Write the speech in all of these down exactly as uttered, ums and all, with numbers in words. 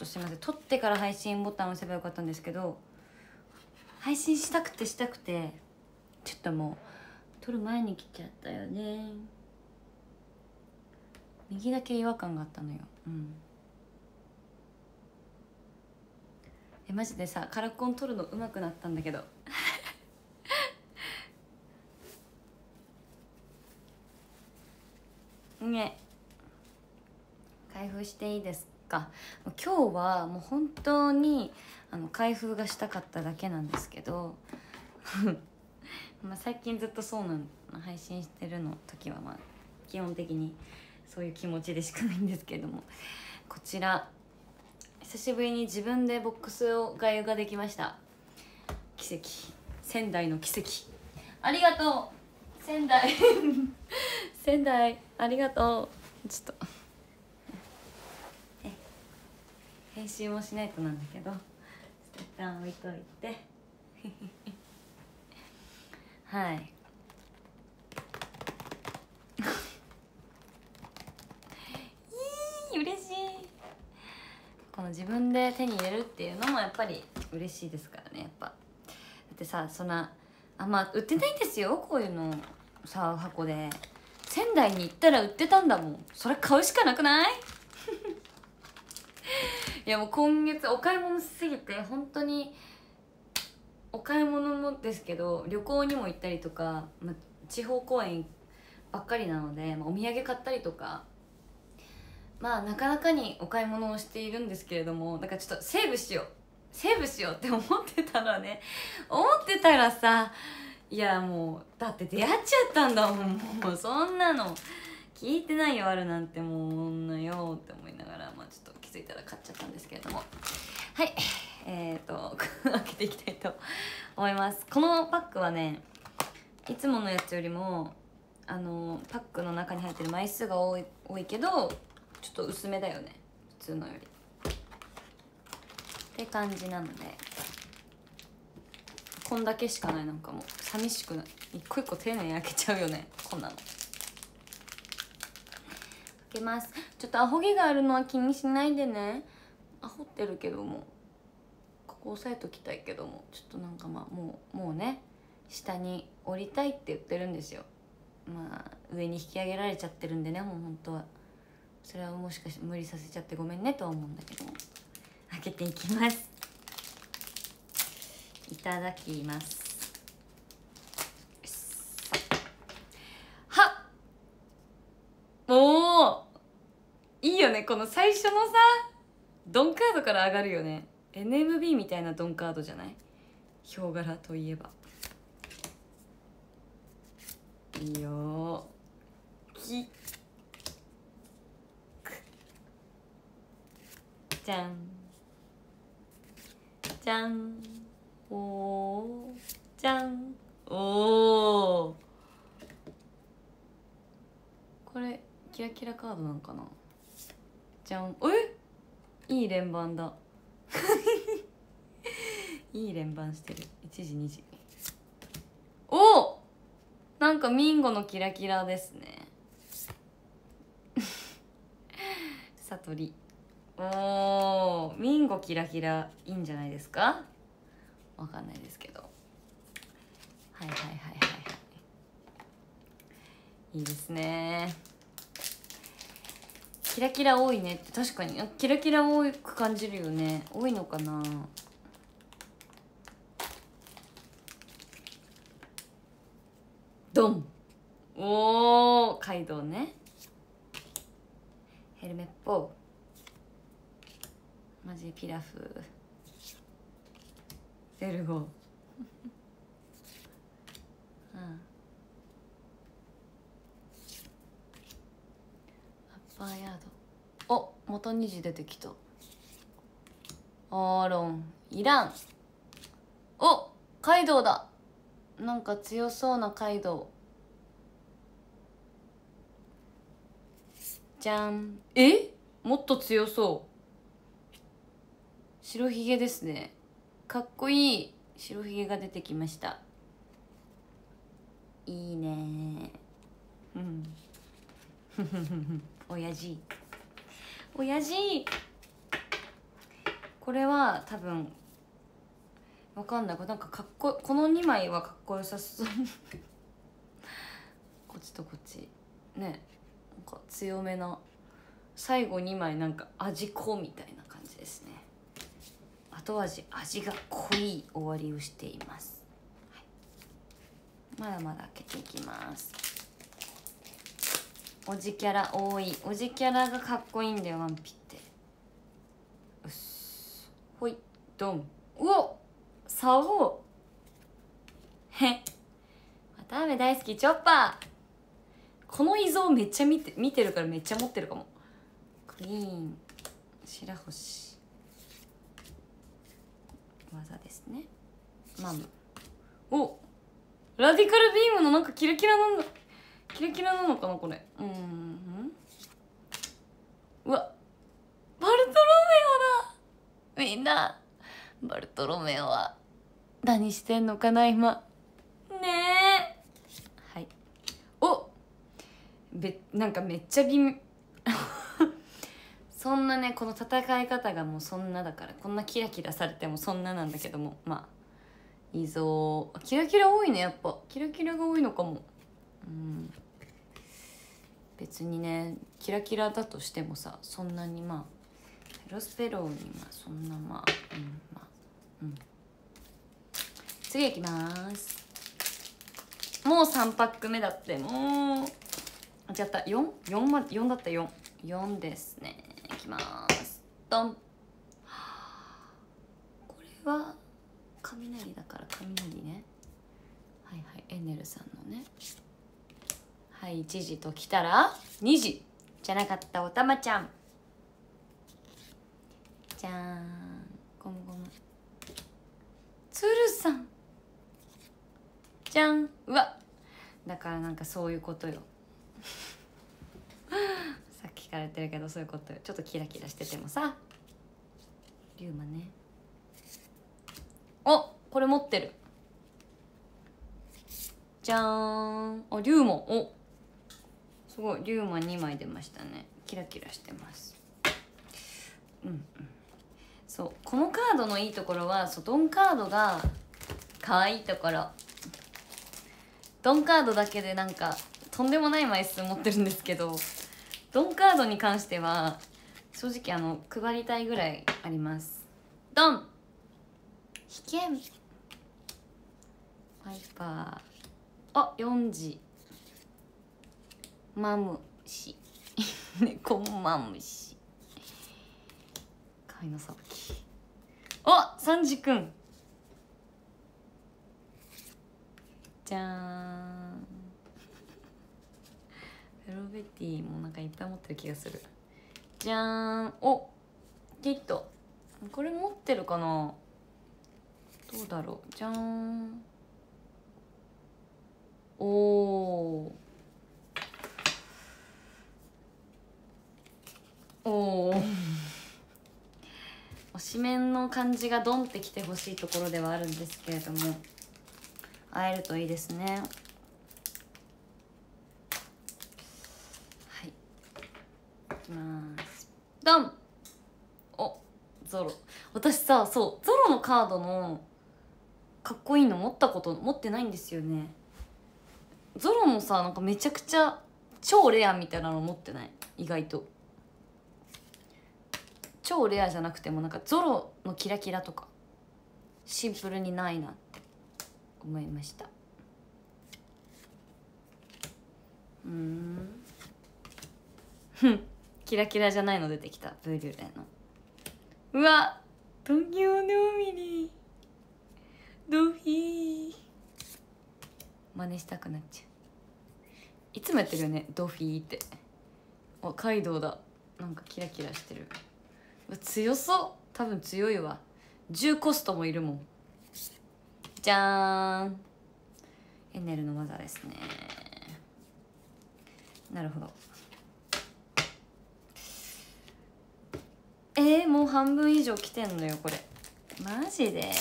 とすいません、撮ってから配信ボタンを押せばよかったんですけど、配信したくてしたくてちょっともう撮る前に来ちゃったよね。右だけ違和感があったのよ。うんえマジでさ、カラコン撮るの上手くなったんだけどね、開封していいですか。今日はもう本当にあの開封がしたかっただけなんですけどまあ最近ずっとそうなの、配信してるの時はまあ基本的にそういう気持ちでしかないんですけれども、こちら久しぶりに自分でボックスをがゆができました。奇跡、仙台の奇跡、ありがとう仙台仙台ありがとう。ちょっと編集もしないとなんだけど一旦置いといてはいいい嬉しい。この自分で手に入れるっていうのもやっぱり嬉しいですからね。やっぱだってさ、そんなあまあ売ってないんですよ、こういうのさ、箱で。仙台に行ったら売ってたんだもん。それ買うしかなくないいやもう今月お買い物しすぎて本当に、お買い物もですけど旅行にも行ったりとか、ま、地方公演ばっかりなので、まあ、お土産買ったりとか、まあなかなかにお買い物をしているんですけれども、だからちょっとセーブしようセーブしようって思ってたらね、思ってたらさ、いやもうだって出会っちゃったんだもん。もうそんなの聞いてないよあるなんて、もう女よって思いながら、まあちょっと気づいたら買っちゃったんですけれども、はいえーと開けていきたいと思います。このパックはね、いつものやつよりもあのパックの中に入ってる枚数が多い多いけどちょっと薄めだよね、普通のよりって感じなので、こんだけしかない。なんかもう寂しくない、一個一個丁寧に開けちゃうよね、こんなの。開けます。ちょっとアホ毛があるのは気にしないでね。アホってるけども、ここ押さえときたいけども、ちょっとなんかまあもうもうね、下に降りたいって言ってるんですよ。まあ上に引き上げられちゃってるんでね、もう本当はそれはもしかして無理させちゃってごめんねとは思うんだけども、開けていきます。いただきます。はっ、おおいいよね、この最初のさドンカードから上がるよね。 エヌエムビー みたいなドンカードじゃない、ヒョウ柄といえば。いいよきじゃんじゃん、おーじゃん、おおこれキラキラカードなんかな。じゃん、えいい連番だいい連番してる。いちじにじ、おおなんかミンゴのキラキラですね悟り、おーミンゴキラキラいいんじゃないですか。わかんないですけど、はいはいはいはいはいいいですね。キラキラ多いねって、確かにキラキラ多く感じるよね。多いのかな。ドン、おーカイドウね。ヘルメッポマジピラフゼルゴうんアッパーヤード、おまたにじ出てきた。アーロンいらん。おカイドウだ。なんか強そうなカイドウ。じゃん、えもっと強そう。白ひげですね。かっこいい白ひげが出てきました。いいねうんおやじおやじこれは多分わかんない。これなんかかっここのにまいはかっこよさそうこっちとこっちね、なんか強めな、最後にまいなんか味濃みたいな感じですね。後味味が濃い終わりをしています、はい、まだまだ開けていきます。おじキャラ多い。おじキャラがかっこいいんだよワンピって。うっすほいドン。うおサボへ渡辺大好きチョッパー。この遺像めっちゃ見て見てるからめっちゃ持ってるかも。クイーン白星技ですね。マムおラディカルビームのなんかキラキラなんだ。キラキラなのかなこれ。うんうんうわバルトロメオだ。みんなバルトロメオは何してんのかな今ねえ。はいおべなんかめっちゃ微妙そんなねこの戦い方がもうそんなだから、こんなキラキラされてもそんななんだけども、まあ遺像キラキラ多いね。やっぱキラキラが多いのかも。うん別にねキラキラだとしてもさ、そんなにまあペロスペローにまあそんなまあうんまあうん次いきます。もうさんパック目だって。もうあ違った よん?よん まよんだった。よんよんですね。いきますドン。これは雷だから雷ね。はいはいエネルさんのね。はいいちじときたらにじじゃなかった。おたまちゃんじゃーんゴムゴムつるさんじゃん。うわだからなんかそういうことよさっきから言ってるけどそういうことよ。ちょっとキラキラしててもさ。リュウマね。おこれ持ってる。じゃーんあリュウマおすごいリュウマにまい出ましたね。キラキラしてます。うんうんそうこのカードのいいところはそうドンカードが可愛いところ。ドンカードだけでなんかとんでもない枚数持ってるんですけど、ドンカードに関しては正直あの配りたいぐらいあります。ドン引けんパイパーあよんじマムシ猫マムシ貝のさばきあサンジくんじゃーんフェロベティもなんかいっぱい持ってる気がする。じゃーんおキットこれ持ってるかなどうだろう。じゃーんおーおー推しメンの感じがドンってきてほしいところではあるんですけれども、会えるといいですね。はいいきますドンおゾロ。私さそうゾロのカードのかっこいいの持ったこと持ってないんですよね。ゾロのさなんかめちゃくちゃ超レアみたいなの持ってない意外と。超レアじゃなくてもなんかゾロのキラキラとかシンプルにないなって思いました。うーんふんキラキラじゃないの出てきた。ブリュレのうわ東京の海にドフィー真似したくなっちゃう。いつもやってるよねドフィーって。あカイドウだなんかキラキラしてる。強そう多分強いわ。じゅうコストもいるもん。じゃーんエネルの技ですね。なるほど。えー、もう半分以上来てんのよこれ。マジで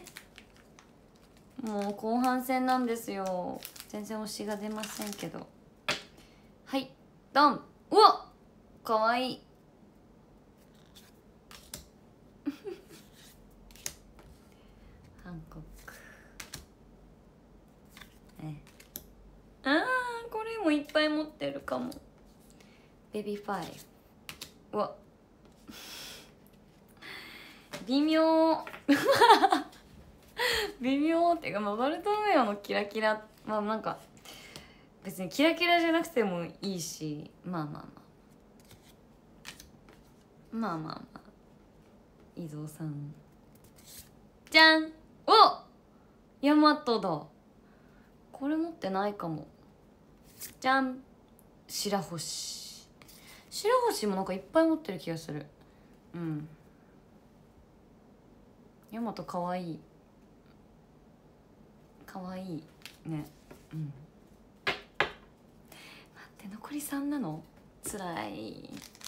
もう後半戦なんですよ。全然推しが出ませんけど。はいドンうわっかわいいコックえあーこれもいっぱい持ってるかも。ベビーファイブうわ微妙微妙っていうか、まあ、バルトロメオのキラキラまあなんか別にキラキラじゃなくてもいいし、まあまあまあまあまあまあ伊蔵さんじゃんおヤマトだ。これ持ってないかも。じゃん白星。白星もなんかいっぱい持ってる気がする。うんヤマトかわいいかわいいね。うん待って残りさんなのつらい。開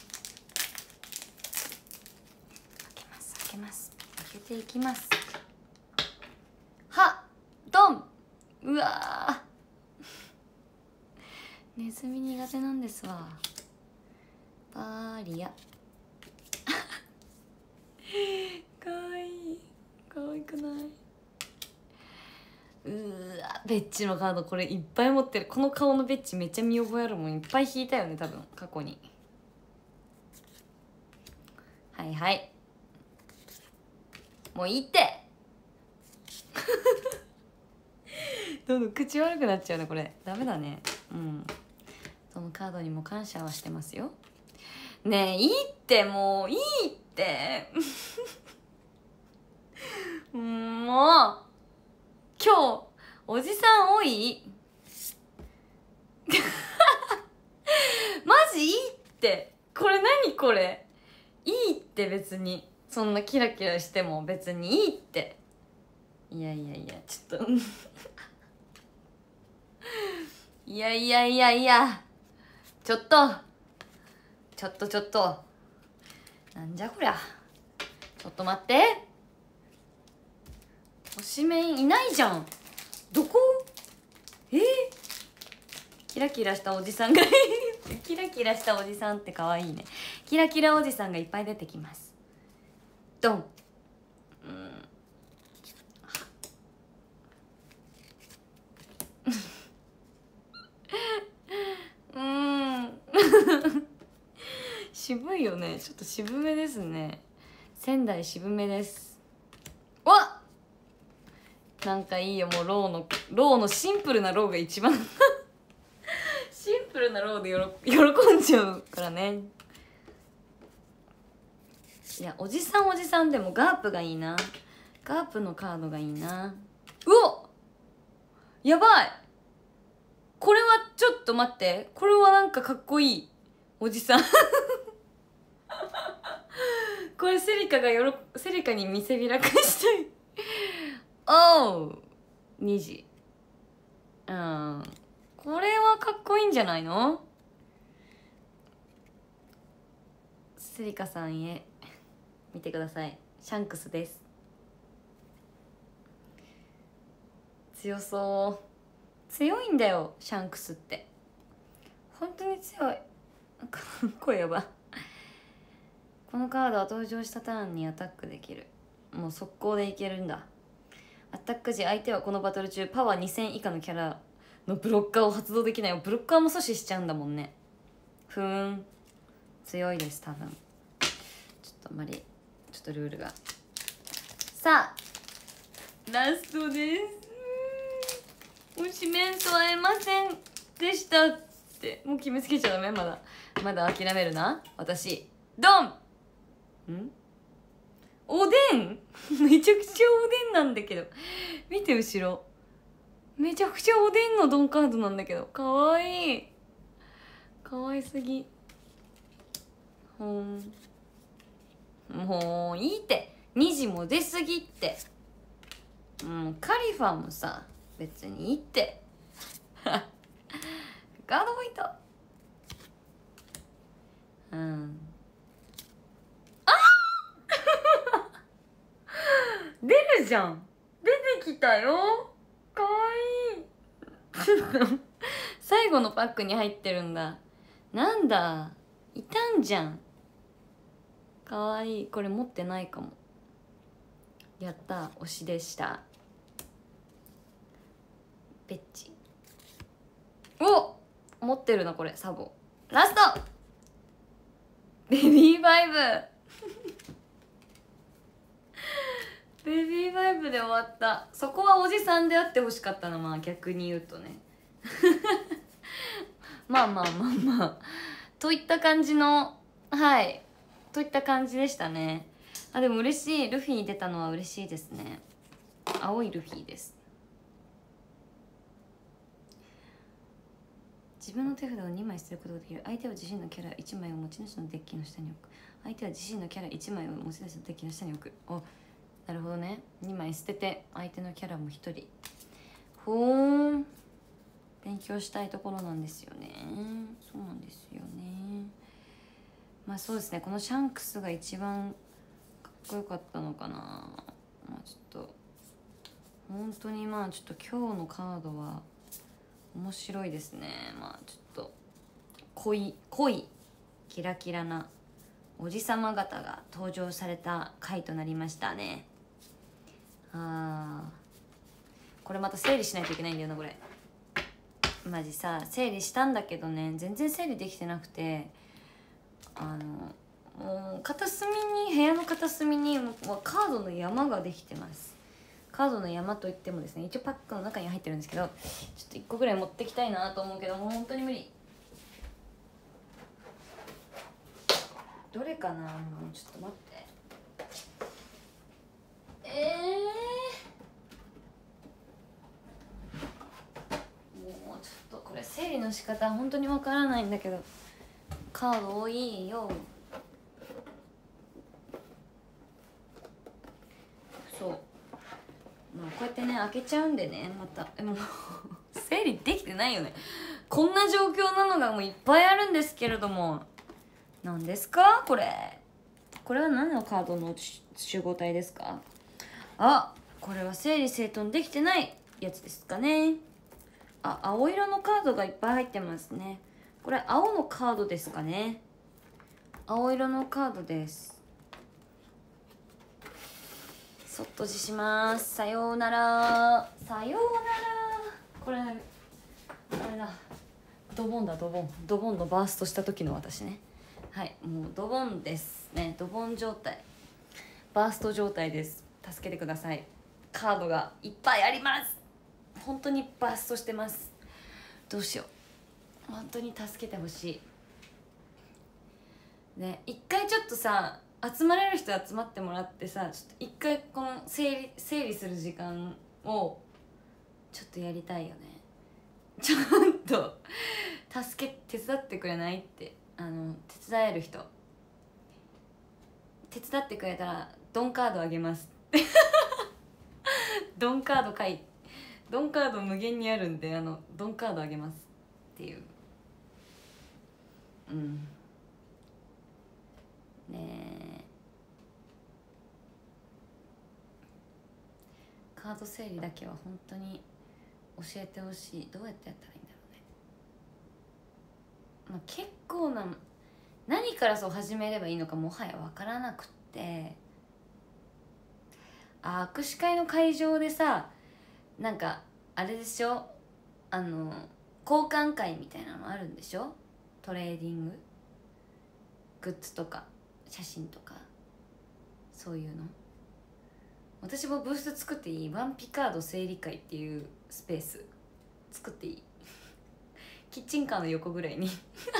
けます開けます開けていきます。はドンうわネズミ苦手なんですわ。バーリアかわいいかわいくない。うーわベッチのカードこれいっぱい持ってる。この顔のベッチめっちゃ見覚えあるもん。いっぱい引いたよね多分過去に。はいはいもういいってどんどん口悪くなっちゃうねこれ。ダメだね。うんそのカードにも感謝はしてますよ。ねえいいってもういいってもう今日おじさん多いマジいいって。これ何これいいって別にそんなキラキラしても別にいいって。いやいやいやちょっといやいやいやいやちょっとちょっとちょっとなんじゃこりゃ。ちょっと待って推しメンいないじゃん。どこえー、キラキラしたおじさんがキラキラしたおじさんってかわいいね。キラキラおじさんがいっぱい出てきます。ドンうんうん渋いよね。ちょっと渋めですね。仙台渋めです。わっなんかいいよ。もうローのローのシンプルなローが一番シンプルなローでよろ喜んじゃうからね。いやおじさんおじさんでもガープがいいな。ガープのカードがいいな。うおやばいこれはちょっと待って。これはなんかかっこいいおじさんこれセリカがよろセリカに見せびらかしたいおうにじうんこれはかっこいいんじゃないの。セリカさんへ見てください。シャンクスです。強そう強いんだよシャンクスって本当に強い。なんか声やば。このカードは登場したターンにアタックできる。もう速攻でいけるんだ。アタック時相手はこのバトル中パワーにせん以下のキャラのブロッカーを発動できないよ。ブロッカーも阻止しちゃうんだもんね。ふーん強いです多分。ちょっとあんまりちょっとルールが。さあラストです。推しメンと会えませんでしたってもう決めつけちゃダメ。まだまだ諦めるな私。ドンんおでんめちゃくちゃおでんなんだけど見て後ろめちゃくちゃおでんのドンカードなんだけどかわいいかわいすぎ。ほんもういいってにじも出すぎって。うんカリファもさ別にいいってガードポイントうんあ出るじゃん出てきたよかわいいちょっと最後のパックに入ってるんだ。なんだいたんじゃんかわいい。これ持ってないかも。やった推しでした。 ペッチ。お、持ってるなこれサボ。ラストベビーバイブベビーバイブで終わった。そこはおじさんであってほしかったな。まあ逆に言うとねまあまあまあまあといった感じの、はいといった感じでしたね。あ、でも嬉しい。ルフィ出たのは嬉しいですね。青いルフィです。自分の手札をにまい捨てることができる。相手は自身のキャラいちまいを持ち主のデッキの下に置く。相手は自身のキャラいちまいを持ち主のデッキの下に置く。お、なるほどね。にまい捨てて相手のキャラもひとり。ほーん、勉強したいところなんですよね。そうなんですよね。まあそうですね、このシャンクスが一番かっこよかったのかな。まあちょっと本当にまあちょっと今日のカードは面白いですね。まあちょっと濃い濃いキラキラなおじさま方が登場された回となりましたね。あー、これまた整理しないといけないんだよなこれ。マジさ、整理したんだけどね、全然整理できてなくて、あのもう片隅に、部屋の片隅にもうカードの山ができてます。カードの山といってもですね、一応パックの中に入ってるんですけど、ちょっといっこぐらい持ってきたいなと思うけど、もう本当に無理。どれかな、もうちょっと待って。えー、もうちょっとこれ整理の仕方本当にわからないんだけど、カード多いよ。そう、まあ、こうやってね開けちゃうんでね、またもう整理できてないよね。こんな状況なのがもういっぱいあるんですけれども、何ですかこれ。これは何のカードの集合体ですか。あ、これは整理整頓できてないやつですかね。あ、青色のカードがいっぱい入ってますね。これ青のカードですかね。青色のカードです。そっとじします。さようなら。さようなら。これあれだ、ドボンだ、ドボンドボンのバーストした時の私ね。はい、もうドボンですね。ドボン状態、バースト状態です。助けてください。カードがいっぱいあります。本当にバーストしてます。どうしよう、本当に助けてほしいね。一回ちょっとさ、集まれる人集まってもらってさ、ちょっと一回この整理整理する時間をちょっとやりたいよね。ちょっと助け手伝ってくれないって、あの手伝える人手伝ってくれたらドンカードあげますドンカードかい、ドンカード無限にあるんで、あのドンカードあげますっていう。うんねえ、カード整理だけは本当に教えてほしい。どうやってやったらいいんだろうね。まあ、結構な、何からそう始めればいいのかもはや分からなくって、あ、握手会の会場でさ、なんかあれでしょ、あの交換会みたいなのあるんでしょ。トレーディンググッズとか写真とかそういうの。私もブース作っていい？ワンピカード整理会っていうスペース作っていい？キッチンカーの横ぐらいにキッ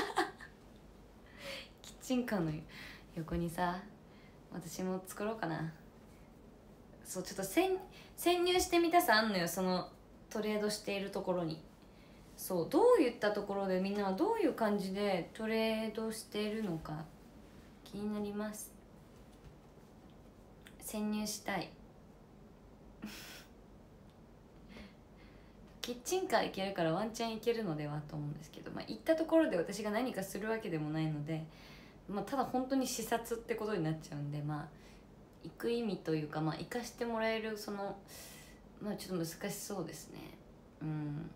チンカーの横にさ、私も作ろうかな。そう、ちょっと潜潜入してみたさあんのよ、そのトレードしているところに。そう、どういったところでみんなはどういう感じでトレードしているのか気になります。潜入したいキッチンカー行けるからワンチャン行けるのではと思うんですけど、まあ、行ったところで私が何かするわけでもないので、まあ、ただ本当に視察ってことになっちゃうんで、まあ行く意味というか、まあ行かしてもらえるその、まあちょっと難しそうですね。うん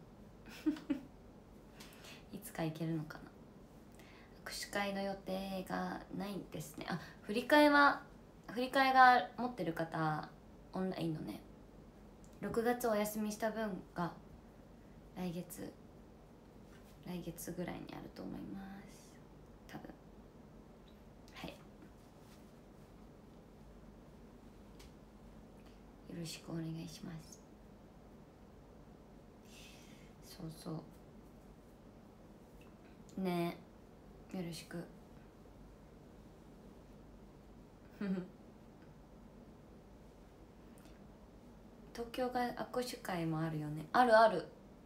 いつか行けるのかな。握手会の予定がないんですね。あ、振り替えは振り替えが持ってる方オンラインのね、ろくがつお休みした分が来月来月ぐらいにあると思います、多分。はい、よろしくお願いします。そうそうね、よろしく東京が握手会もあるよね。あるある。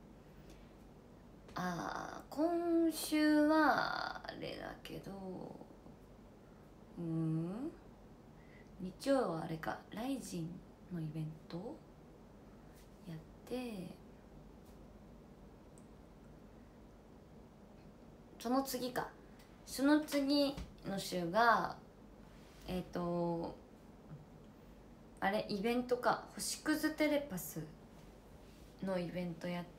あー、今週はあれだけど、うん、日曜はあれか、ライジンのイベントやって、その次か、その次の週がえっ、ー、とあれイベントか、星屑テレパスのイベントやって、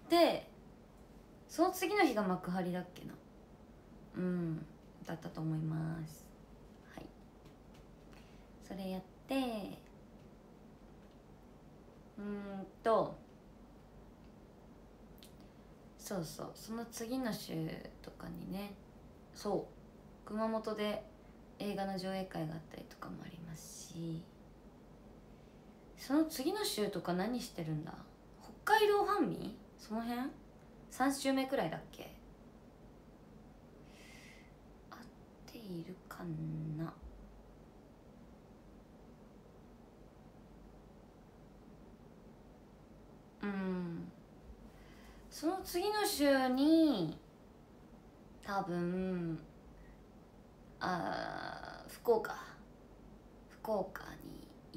その次の日が幕張だっけな、うんだったと思います。はい、それやって、うーんとそうそう、その次の週とかにね、そう熊本で映画の上映会があったりとかもありますし、その次の週とか何してるんだ、北海道ファンミ、その辺さん週目くらいだっけ、合っているかな。うん、その次の週に多分あ福岡福岡に行って、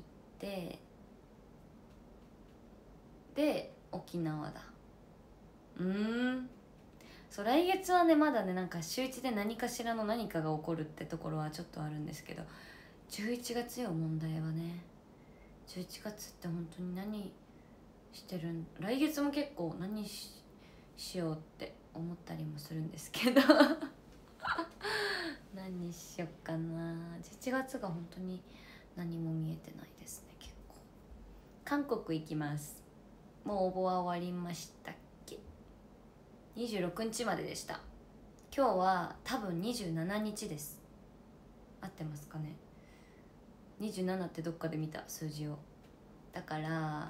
で沖縄だ。うーん、そう来月はねまだね、なんか週一で何かしらの何かが起こるってところはちょっとあるんですけど、じゅういちがつよ、問題はね。じゅういちがつって本当に何してるん、来月も結構何 し, しようって思ったりもするんですけど何しよっかな。じゅういちがつが本当に何も見えてないですね。結構韓国行きます。もう応募は終わりましたっけ。にじゅうろくにちまででした。今日は多分にじゅうしちにちです。合ってますかね。にじゅうななってどっかで見た数字を。だから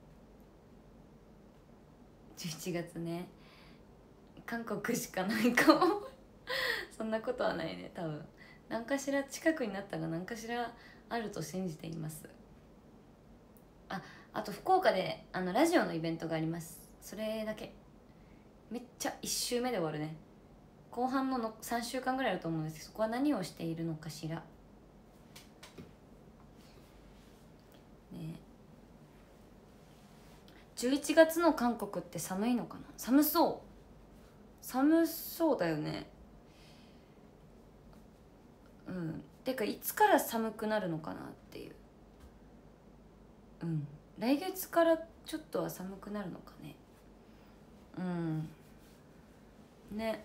じゅういちがつね、韓国しかないかもそんなことはないね、多分。何かしら近くになったが何かしらあると信じています。あ、あと福岡であのラジオのイベントがあります。それだけ。めっちゃいち週目で終わるね。後半ののさんしゅうかんぐらいあると思うんですけど、そこは何をしているのかしらね。じゅういちがつの韓国って寒いのかな。寒そう寒そうだよね。うん、てかいつから寒くなるのかなっていう。うん、来月からちょっとは寒くなるのかね。うんね、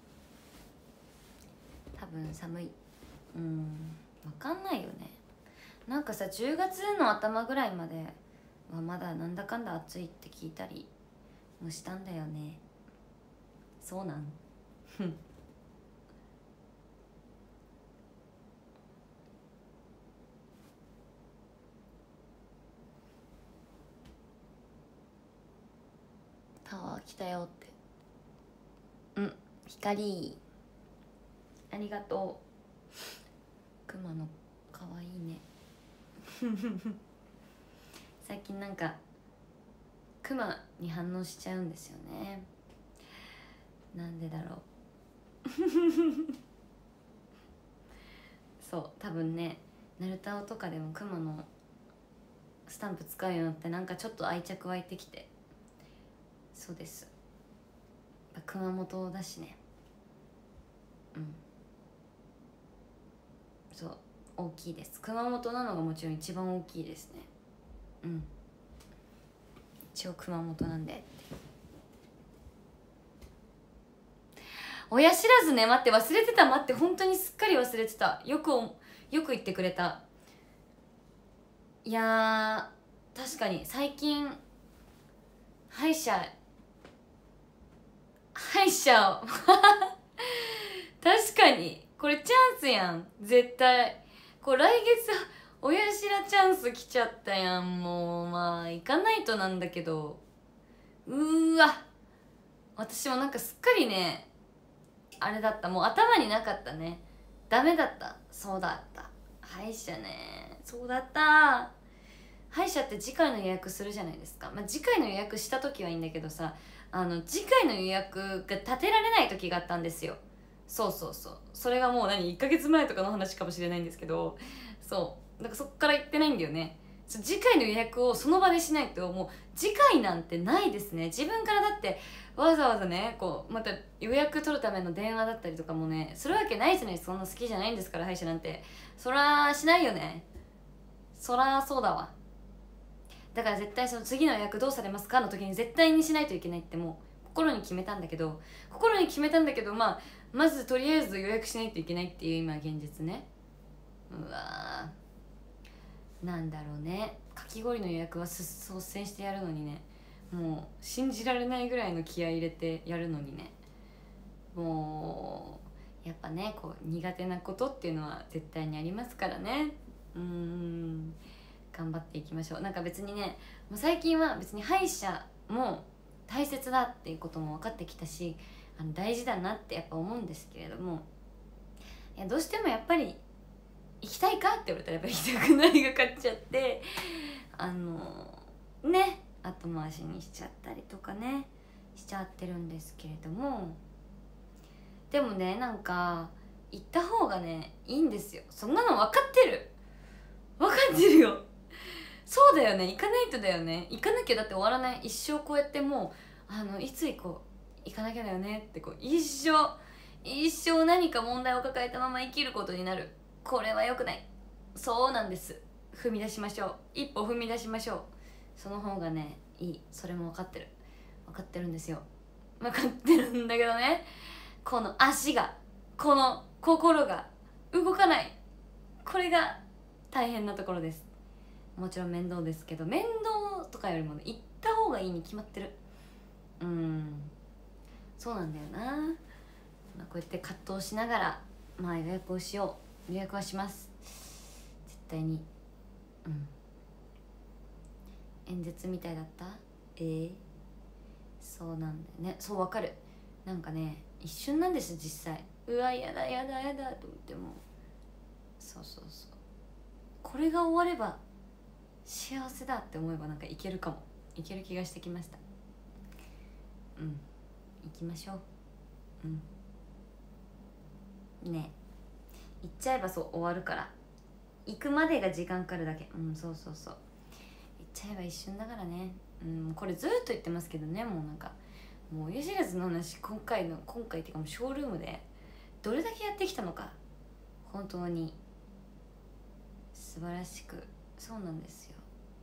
多分寒い。うん、分かんないよね。なんかさじゅうがつの頭ぐらいまではまだなんだかんだ暑いって聞いたりもしたんだよね。そうなんタワー来たよって。うん、光ありがとう。クマのかわいいね最近なんかクマに反応しちゃうんですよね。なんでだろうそう多分ね、ナルタオとかでもクマのスタンプ使うようになってなんかちょっと愛着湧いてきて。そうです、熊本だしね。うん、そう大きいです。熊本なのがもちろん一番大きいですね。うん、一応熊本なんで。親知らずね、待って忘れてた。待って、本当にすっかり忘れてた。よくよく言ってくれた。いやー確かに最近歯医者歯医者を確かにこれチャンスやん絶対。こう来月親知らチャンス来ちゃったやん。もうまあ行かないとなんだけど、うーわ私もなんかすっかりねあれだった、もう頭になかったね。ダメだった。そうだった、歯医者ね、そうだった。歯医者って次回の予約するじゃないですか。まあ、次回の予約した時はいいんだけどさ、あの次回の予約が立てられない時があったんですよ。そうそうそう、それがもう何いっかげつまえとかの話かもしれないんですけど、そうだからそっから行ってないんだよね。次回の予約をその場でしないともう次回なんてないですね。自分からだってわざわざねこうまた予約取るための電話だったりとかもねするわけないじゃないですか。そんな好きじゃないんですから歯医者なんて。そらしないよね。そらそうだわ。だから絶対その次の予約どうされますかの時に絶対にしないといけないってもう心に決めたんだけど心に決めたんだけどまあまずとりあえず予約しないといけないっていう今現実ね。うわーなんだろうね。かき氷の予約は率先してやるのにね、もう信じられないぐらいの気合い入れてやるのにね、もうやっぱねこう苦手なことっていうのは絶対にありますからね。うーん頑張っていきましょう。なんか別にねもう最近は別に歯医者も大切だっていうことも分かってきたし、あの大事だなってやっぱ思うんですけれども、いやどうしてもやっぱり行きたいかって言われたらやっぱり行きたくないが勝っちゃって、あのね後回しにしちゃったりとかねしちゃってるんですけれども、でもねなんか行った方がねいいんですよ。そんなの分かってる分かってるよ。そうだよね、行かないとだよね。行かなきゃだって終わらない。一生こうやってもうあのいつ行こう行かなきゃだよねってこう一生一生何か問題を抱えたまま生きることになる。これは良くない。そうなんです。踏み出しましょう。一歩踏み出しましょう。その方がねいい。それも分かってる分かってるんですよ。分かってるんだけどね、この足がこの心が動かない。これが大変なところです。もちろん面倒ですけど、面倒とかよりもね行った方がいいに決まってる。うん、そうなんだよな。まあ、こうやって葛藤しながらまあ予約をしよう。予約はします絶対に。うん演説みたいだった。えー、そうなんだよね。そうわかる。なんかね一瞬なんです実際。うわやだやだやだと思っても、そうそうそう、これが終われば幸せだって思えばなんかいけるかも。いける気がしてきました。うん行きましょう。うんねえ行っちゃえばそう終わるから、行くまでが時間かかるだけ。うんそうそうそう、行っちゃえば一瞬だからね。うんこれずっと言ってますけどね、もうなんかもう親知らずの話今回の今回っていうかもうショールームでどれだけやってきたのか本当に素晴らしく。そうなんですよ。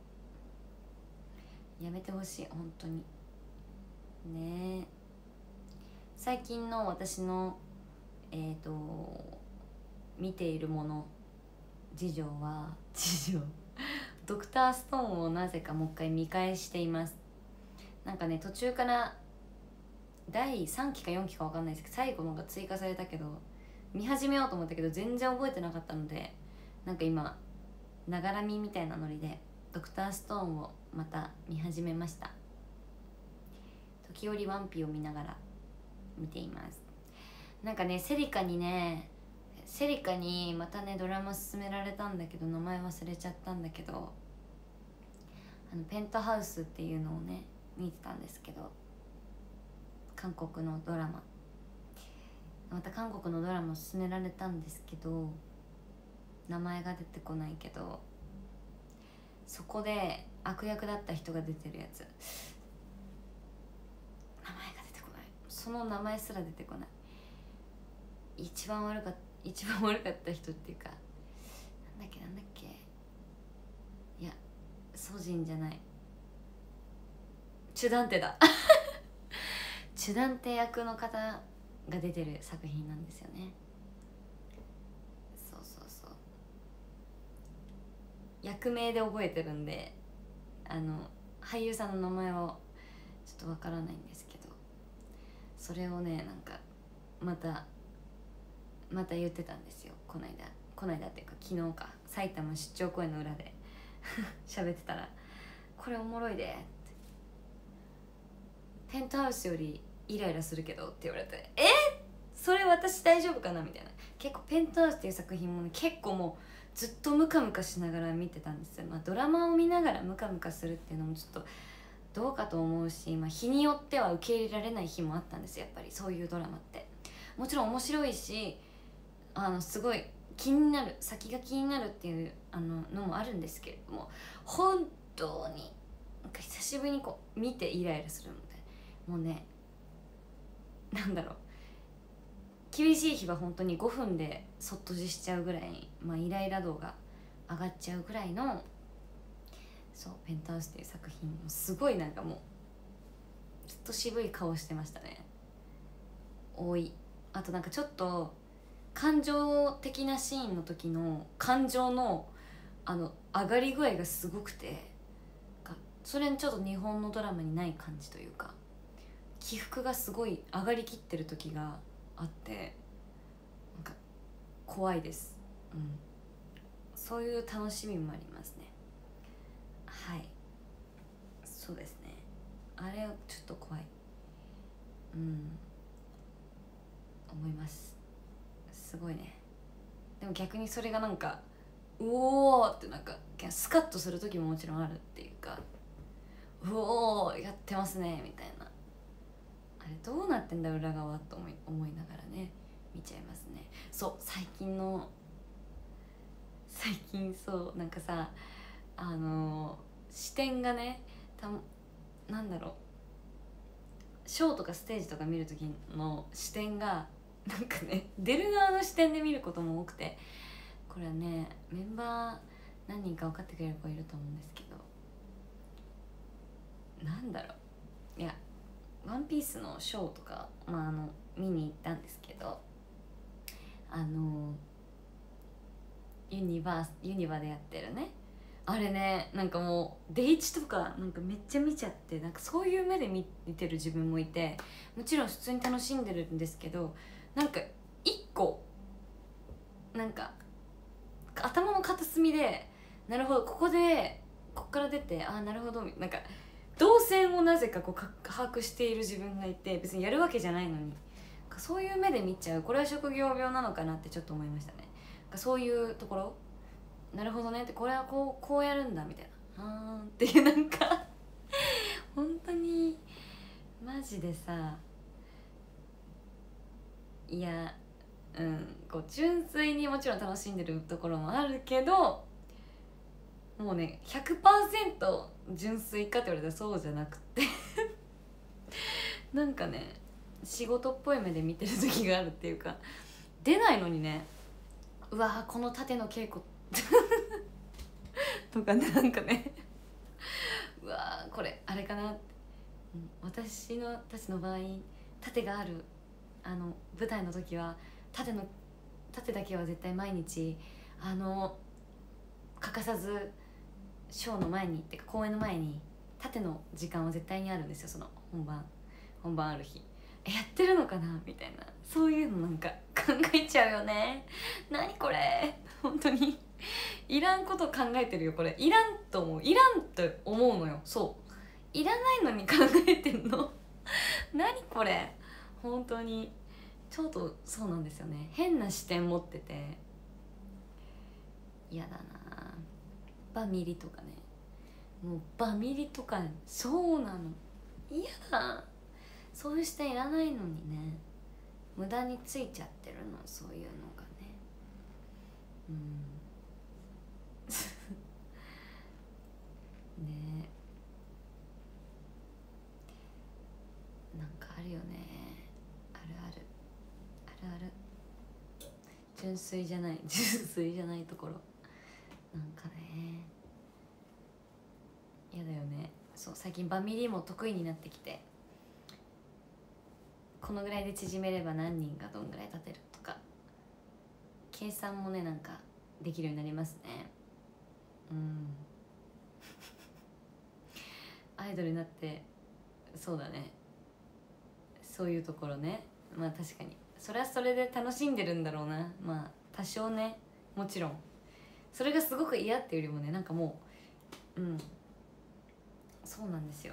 やめてほしい本当にね。え最近の私のえっ、ー、と見ているもの事情は事情ドクターストーンをなぜかもう一回見返しています。なんかね途中からだいさんきかよんきか分かんないですけど最後のが追加されたけど見始めようと思ったけど全然覚えてなかったので、なんか今ながら見みたいなノリでドクターストーンをまた見始めました。時折ワンピを見ながら見ています。なんかねセリカにねセリカにまたねドラマ勧められたんだけど名前忘れちゃったんだけど、あのペントハウスっていうのをね見てたんですけど、韓国のドラマ、また韓国のドラマ勧められたんですけど名前が出てこないけど、そこで悪役だった人が出てるやつ、名前が出てこない。その名前すら出てこない。一番悪かった一番悪かった人っていうかなんだっけなんだっけ、いやソジンじゃない、チュダンテだチュダンテ役の方が出てる作品なんですよね。そうそうそう、役名で覚えてるんであの俳優さんの名前をちょっとわからないんですけど、 それをねなんかまたまた言ってたんですよ、こないだこないだっていうか昨日か、埼玉出張公演の裏で喋ってたら「これおもろいで」って「ペントハウスよりイライラするけど」って言われて「えそれ私大丈夫かな?」みたいな。結構ペントハウスっていう作品も、ね、結構もうずっとムカムカしながら見てたんですよ。まあ、ドラマを見ながらムカムカするっていうのもちょっとどうかと思うし、まあ、日によっては受け入れられない日もあったんですよ。やっぱりそういうドラマってもちろん面白いし、あのすごい気になる、先が気になるっていうあののもあるんですけれども、本当になんか久しぶりにこう見てイライラするので、もうねなんだろう、厳しい日は本当にごふんでそっとじしちゃうぐらい、まあ、イライラ度が上がっちゃうぐらいの、そうペントハウスっていう作品もすごいなんかもうずっと渋い顔してましたね。多い。あとなんかちょっと感情的なシーンの時の感情のあの上がり具合がすごくて、それにちょっと日本のドラマにない感じというか、起伏がすごい上がりきってる時があって、なんか怖いです、うん、そういう楽しみもありますね。はい、そうですね、あれはちょっと怖い、うん思います。すごいね。でも逆にそれがなんかうおーってなんかスカッとする時ももちろんあるっていうか、うおーやってますねみたいな、あれどうなってんだ裏側と思い思いながらね見ちゃいますね。そう最近の最近そうなんかさ、あのー、視点がねたなんだろう、ショーとかステージとか見る時の視点がなんかね出る側の視点で見ることも多くて、これはねメンバー何人か分かってくれる子いると思うんですけど、なんだろう、いやワンピースのショーとか、まあ、あの見に行ったんですけど、あのユニバースユニバでやってるねあれね、なんかもうデイチとかなんかめっちゃ見ちゃって、なんかそういう目で見てる自分もいて、もちろん普通に楽しんでるんですけど、なんか一個なんか頭の片隅でなるほどここでこっから出て、ああなるほど、なんか動線をなぜかこうか把握している自分がいて、別にやるわけじゃないのにそういう目で見ちゃう、これは職業病なのかなってちょっと思いましたね。そういうところ、なるほどねって、これはこうこうやるんだみたいな、あーっていうなんか本当にマジでさ、いやうんこう純粋にもちろん楽しんでるところもあるけど、もうね ひゃくパーセント 純粋かって言われたらそうじゃなくてなんかね仕事っぽい目で見てる時があるっていうか、出ないのにね、うわーこの縦の稽古とかね、なんかねうわーこれあれかなって、うん、私のたちの場合縦があるあの舞台の時は縦の縦だけは絶対毎日あの欠かさずショーの前にってか公演の前に縦の時間は絶対にあるんですよ。その本番本番ある日えやってるのかなみたいな、そういうのなんか考えちゃうよね。何これ本当にいらんこと考えてるよ、これいらんと思う、いらんと思うのよ。そういらないのに考えてんの何これ本当にちょっとそうなんですよね、変な視点持ってて嫌だな。バミリとかね、もうバミリとかそうなの嫌だ、そういう視点いらないのにね、無駄についちゃってるの、そういうのがね、うんねえ、なんかあるよね、あるあるあるある、純粋じゃない純粋じゃないところなんかね嫌だよね。そう最近バミリも得意になってきて、このぐらいで縮めれば何人がどんぐらい立てるとか計算もねなんかできるようになりますね。うんアイドルになってそうだね、 そういうところね。まあ確かにそれはそれで楽しんでるんだろうな。まあ多少ね、もちろんそれがすごく嫌っていうよりもね、なんかもう、うん、そうなんですよ。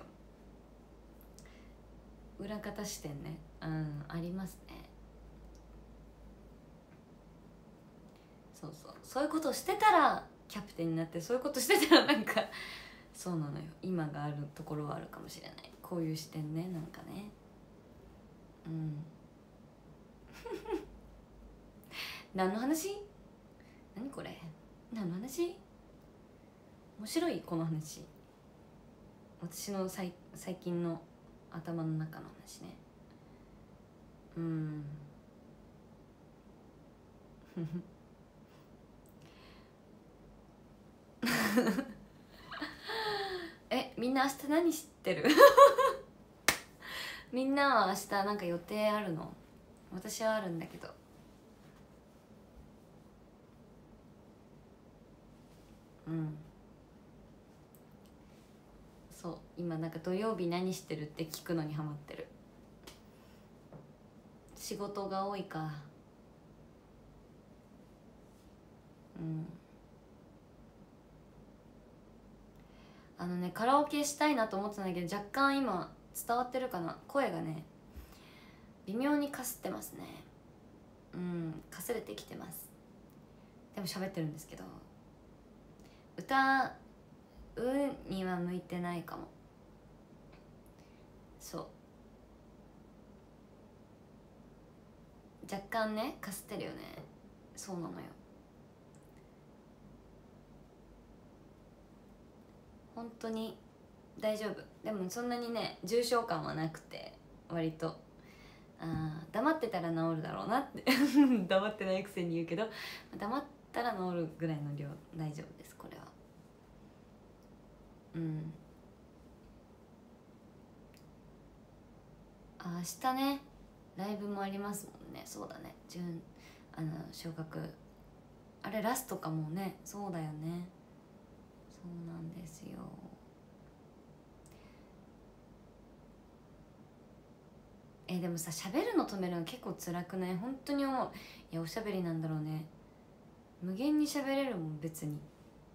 裏方視点ね、うん、ありますね。そうそう、そういうことをしてたらキャプテンになって、そういうことしてたらなんかそうなのよ、今があるところはあるかもしれない。こういう視点ね、なんかね、うん何の話？何これ、何の話？面白いこの話。私のさい最近の頭の中の話ね。うんえ、みんな明日何知ってる？みんなは明日なんか予定あるの？私はあるんだけど。うん、そう今なんか土曜日何してるって聞くのにハマってる。仕事が多いか。うん、あのね、カラオケしたいなと思ってたんだけど、若干今伝わってるかな、声がね微妙にかすってますね。うん、かすれてきてます。でも喋ってるんですけど、歌うには向いてないかも。そう若干ねかすってるよね。そうなのよ。本当に大丈夫。でもそんなにね重症感はなくて、割とあ黙ってたら治るだろうなって黙ってないくせに言うけど、黙ったら治るぐらいの量大丈夫です、これは。うん、あ明日ねライブもありますもんね。そうだね、準あの小学あれラストかもね。そうだよね、そうなんですよ。えでもさ、喋るの止めるの結構辛くない？本当に思う。いやおしゃべりなんだろうね、無限に喋れるもん別に。うん、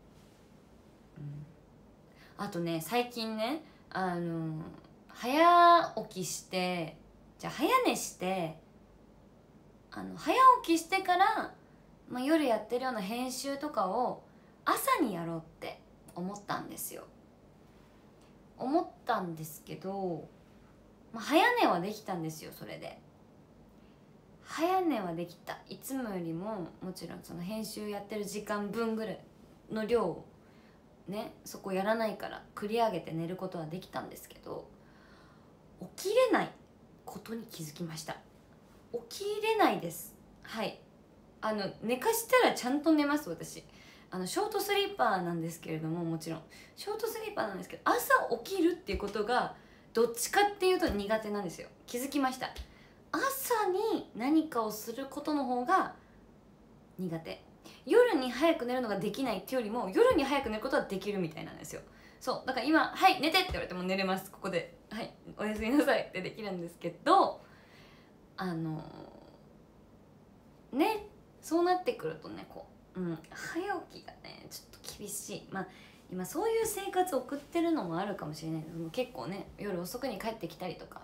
あとね最近ね、あの早起きして、じゃあ早寝して、あの早起きしてから、まあ、夜やってるような編集とかを朝にやろうって思ったんですよ。思ったんですけど、まあ、早寝はできたんですよ。それで早寝はできた。いつもよりももちろんその編集やってる時間分ぐらいの量をね、そこやらないから繰り上げて寝ることはできたんですけど、起きれないことに気づきました。起きれないです。はい、あの寝かしたらちゃんと寝ます。私あのショートスリーパーなんですけれども、もちろんショートスリーパーなんですけど、朝起きるっていうことがどっちかっていうと苦手なんですよ。気づきました。朝に何かをすることの方が苦手。夜に早く寝るのができないっていうよりも、夜に早く寝ることはできるみたいなんですよ。そうだから今「はい寝て」って言われても寝れます。ここで「はいおやすみなさい」ってできるんですけど、あのね、そうなってくるとね、こう、うん、早起きがねちょっと厳しい。まあ今そういう生活を送ってるのもあるかもしれないです。もう結構ね夜遅くに帰ってきたりとか、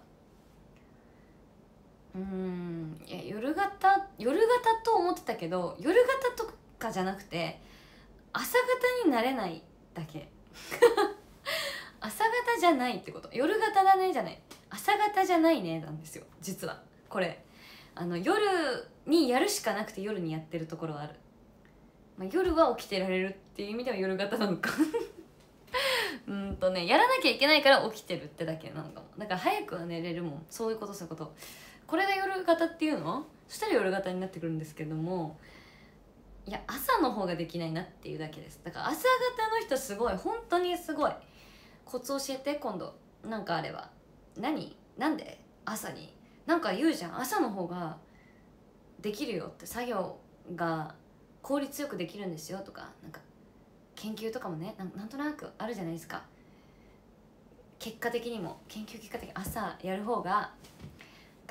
うーん、いや夜型夜型と思ってたけど、夜型とかじゃなくて朝型になれないだけ朝型じゃないってこと。夜型だねじゃない、朝型じゃないねなんですよ実は。これあの夜にやるしかなくて夜にやってるところはある。まあ、夜は起きてられるっていう意味では夜型なのかうんとね、やらなきゃいけないから起きてるってだけなのかも。だから早くは寝れるもん。そういうこと、そういうこと。これが夜型っていうの？そしたら夜型になってくるんですけども、いや朝の方ができないなっていうだけです。だから朝型の人すごい、本当にすごい。コツ教えて今度。なんかあれば。何？なんで朝になんか言うじゃん、朝の方ができるよって、作業が効率よくできるんですよとか、なんか研究とかもね、な ん, なんとなくあるじゃないですか。結果的にも研究結果的に朝やる方が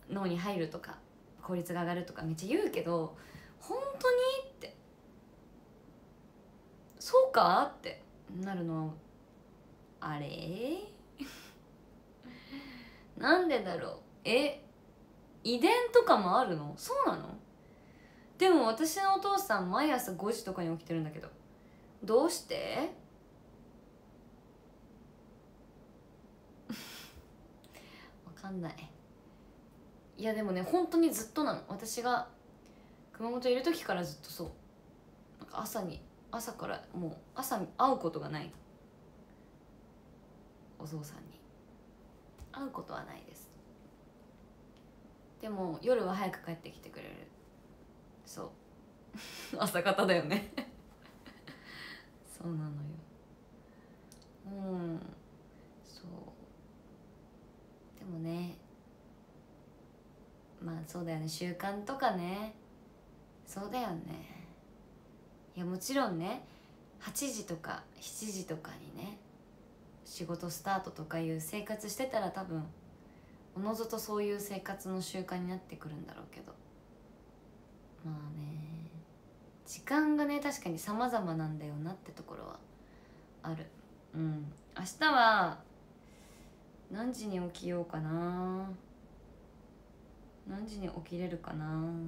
脳に入るとか効率が上がるとかめっちゃ言うけど、本当にってそうかってなるの。あれなんでだろう。え遺伝とかもあるの？そうなの？でも私のお父さん毎朝ごじとかに起きてるんだけど、どうしてわかんない。いやでもね本当にずっとなの。私が熊本いる時からずっとそう。なんか朝に朝からもう朝会うことがない。お父さんに会うことはないです。でも夜は早く帰ってきてくれる。そう朝方だよねそうなのよ。うんそうでもね、まあそうだよね、習慣とかね。そうだよね。いやもちろんねはちじとかしちじとかにね仕事スタートとかいう生活してたら多分おのずとそういう生活の習慣になってくるんだろうけど、まあね時間がね確かに様々なんだよなってところはある。うん。明日は何時に起きようかな。何時に起きれるかな。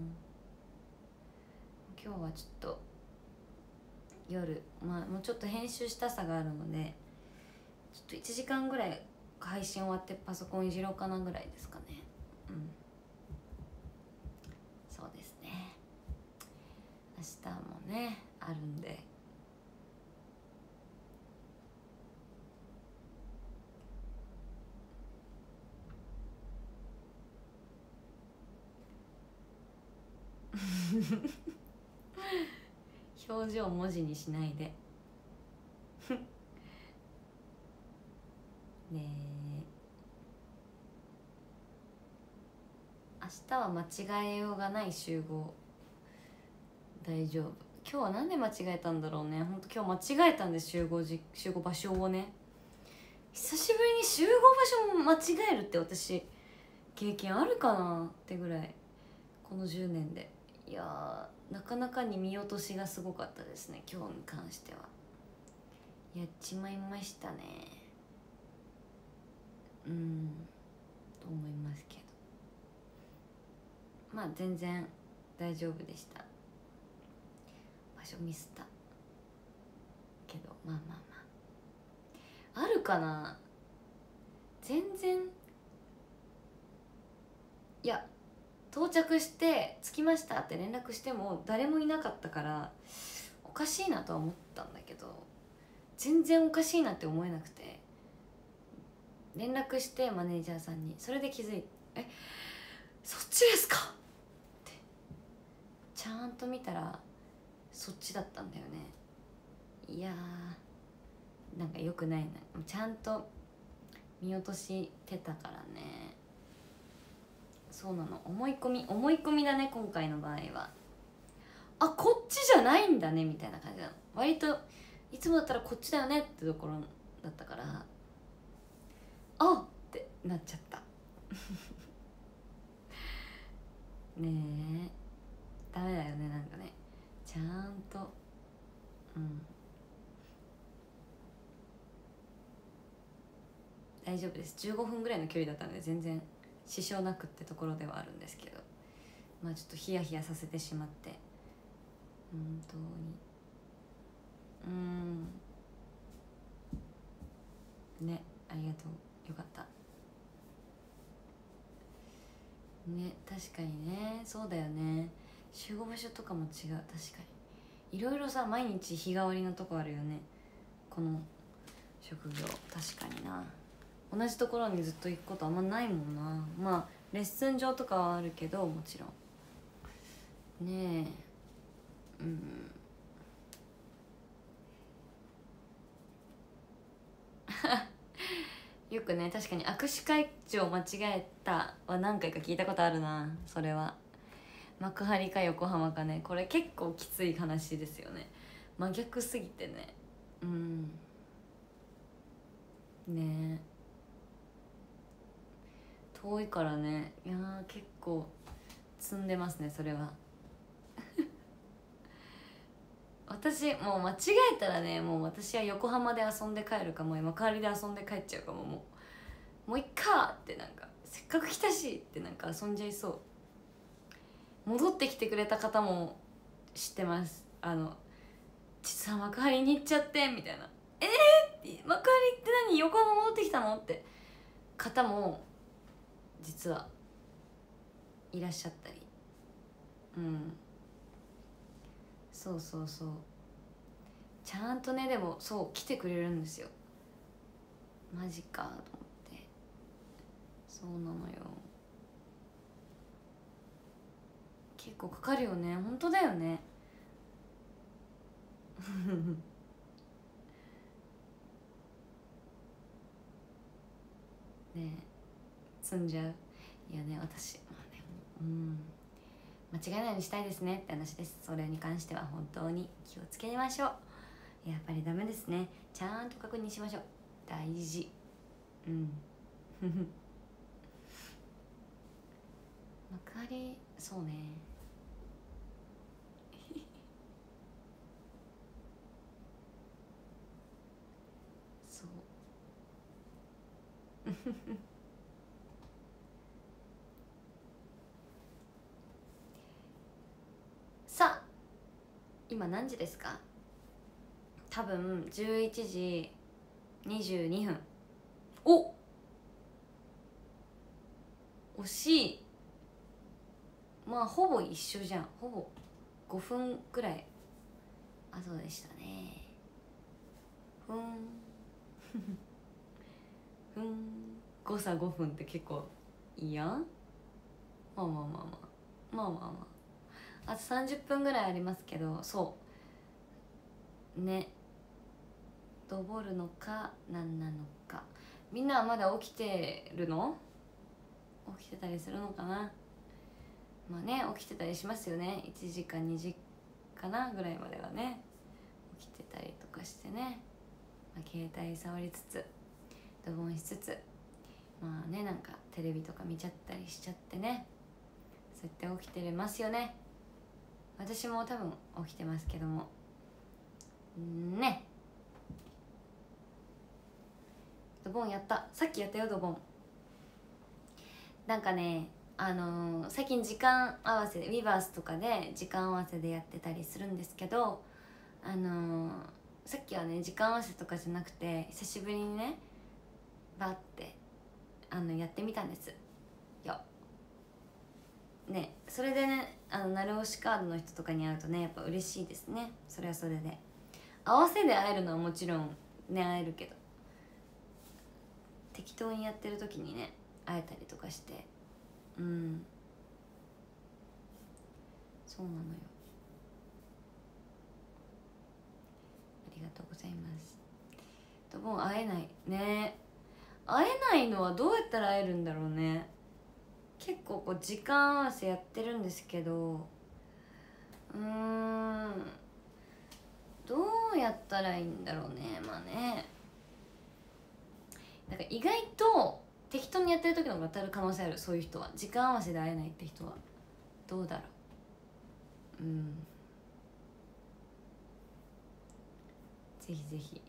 今日はちょっと夜、まあもうちょっと編集したさがあるのでちょっといちじかんぐらい配信終わってパソコンいじろうかなぐらいですかね。うんそうですね。明日もねあるんで表情文字にしないでねえ明日は間違えようがない集合。大丈夫。今日はなんで間違えたんだろうね。ほんと今日間違えたんです。集合じ集合場所をね。久しぶりに集合場所も間違えるって私経験あるかなってぐらいこのじゅうねんで。いやーなかなかに見落としがすごかったですね今日に関しては。やっちまいましたね。うんと思いますけど、まあ全然大丈夫でした。場所ミスったけどまあまあまああるかな。全然いや到着して着きましたって連絡しても誰もいなかったからおかしいなとは思ったんだけど、全然おかしいなって思えなくて連絡してマネージャーさんにそれで気づいて「えそっちですか?」ってちゃんと見たらそっちだったんだよね。いやーなんか良くないな。ちゃんと見落としてたからね。そうなの、思い込み思い込みだね今回の場合は。あこっちじゃないんだねみたいな感じなの。割といつもだったらこっちだよねってところだったからあっってなっちゃったねえダメだよねなんかねちゃんとうん大丈夫です。じゅうごふんぐらいの距離だったので全然支障なくってところではあるんですけど、まあちょっとヒヤヒヤさせてしまって本当にうんねありがとうよかったね。確かにねそうだよね。集合場所とかも違う。確かにいろいろさ毎日日替わりのとこあるよねこの職業。確かにな同じところにずっと行くことあんまないもんな。まあレッスン場とかはあるけどもちろんねえうんよくね確かに握手会長間違えたは何回か聞いたことあるな。それは幕張か横浜かね。これ結構きつい話ですよね。真逆すぎてねうんねえ遠いからね。いやー結構積んでますねそれは私もう間違えたらね、もう私は横浜で遊んで帰るかもう幕張で遊んで帰っちゃうかも、もうもういっかって、なんかせっかく来たしってなんか遊んじゃいそう。戻ってきてくれた方も知ってます。あの実は幕張に行っちゃってみたいな、えー、幕張って何、横浜戻ってきたのって方も実はいらっしゃったり、うん、そうそうそう、ちゃんとね、でもそう来てくれるんですよ。マジかと思って、そうなのよ。結構かかるよね、本当だよねねえ積んじゃう。いやね、私まあね、うん間違えないようにしたいですねって話です。それに関しては本当に気をつけましょう。やっぱりダメですね、ちゃんと確認しましょう、大事。うん幕張、そうねそうさあ今何時ですか？多分じゅういちじにじゅうにふん。お惜しい。まあほぼ一緒じゃん、ほぼごふんくらい後でしたね。ふんふん誤差ごふんって結構いいやん。まあまあまあまあまあまあまああとさんじゅっぷんぐらいありますけど、そうね、ドボるのか何なのか。みんなはまだ起きてるの？起きてたりするのかな。まあね、起きてたりしますよね、いちじかにじかなぐらいまではね起きてたりとかしてね、まあ、携帯触りつつドボンしつつ、まあね、なんかテレビとか見ちゃったりしちゃってね、そうやって起きてますよね。私も多分起きてますけどもね。ドボンやった、さっきやったよドボン。なんかね、あのー、最近時間合わせで Weverse とかで時間合わせでやってたりするんですけど、あのー、さっきはね時間合わせとかじゃなくて久しぶりにねバッてあのやってみたんですよね。それでね、あのナルオシカードの人とかに会うとねやっぱ嬉しいですね。それはそれで合わせで会えるのはもちろんね会えるけど、適当にやってる時にね会えたりとかして、うん、そうなのよ。ありがとうございます。ドボン会えないね。会えないのはどうやったら会えるんだろうね。結構こう時間合わせやってるんですけど、うーんどうやったらいいんだろうね。まあね、なんか意外と適当にやってる時の方が当たる可能性ある。そういう人は時間合わせで会えないって人はどうだろう。うん、ぜひぜひ。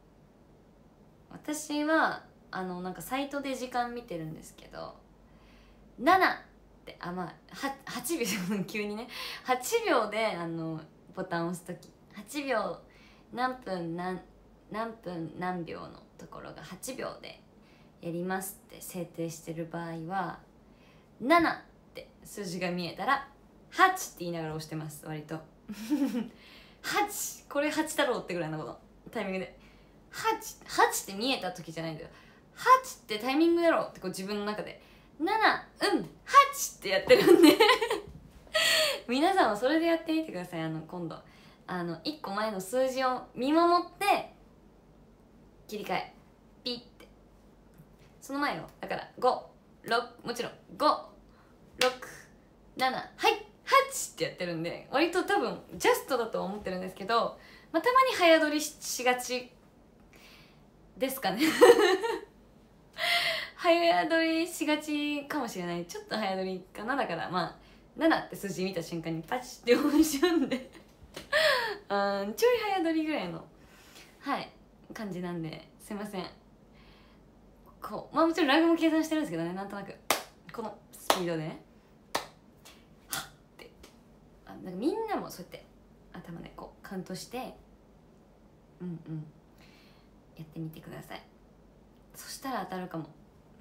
私はあのなんかサイトで時間見てるんですけど、ななってあまあははちびょう急にねはちびょうであのボタンを押す時はちびょう何分何何分何秒のところがはちびょうでやりますって設定してる場合はななって数字が見えたらはちって言いながら押してます。割とはちこれはちだろうってぐらいのことタイミングではち、はちって見えた時じゃないんだよ。はちってタイミングだろうってこう自分の中でなな、うん、はちってやってるんで皆さんはそれでやってみてください。あの今度あのいっこまえの数字を見守って切り替えピッて、その前よだからご、ろく、もちろんご、ろく、なな、はいはちってやってるんで割と多分ジャストだと思ってるんですけど、まあ、たまに早撮り し, しがちですかね早早撮りしがちかもしれない。ちょっと早撮りかな。だからまあななって数字見た瞬間にパチって押しちゃうんであちょい早撮りぐらいのはい感じなんで、すいません。こうまあもちろんラグも計算してるんですけどね、なんとなくこのスピードでね、はっってあなんかみんなもそうやって頭でこうカウントしてうんうんやってみてください。そしたら当たるかも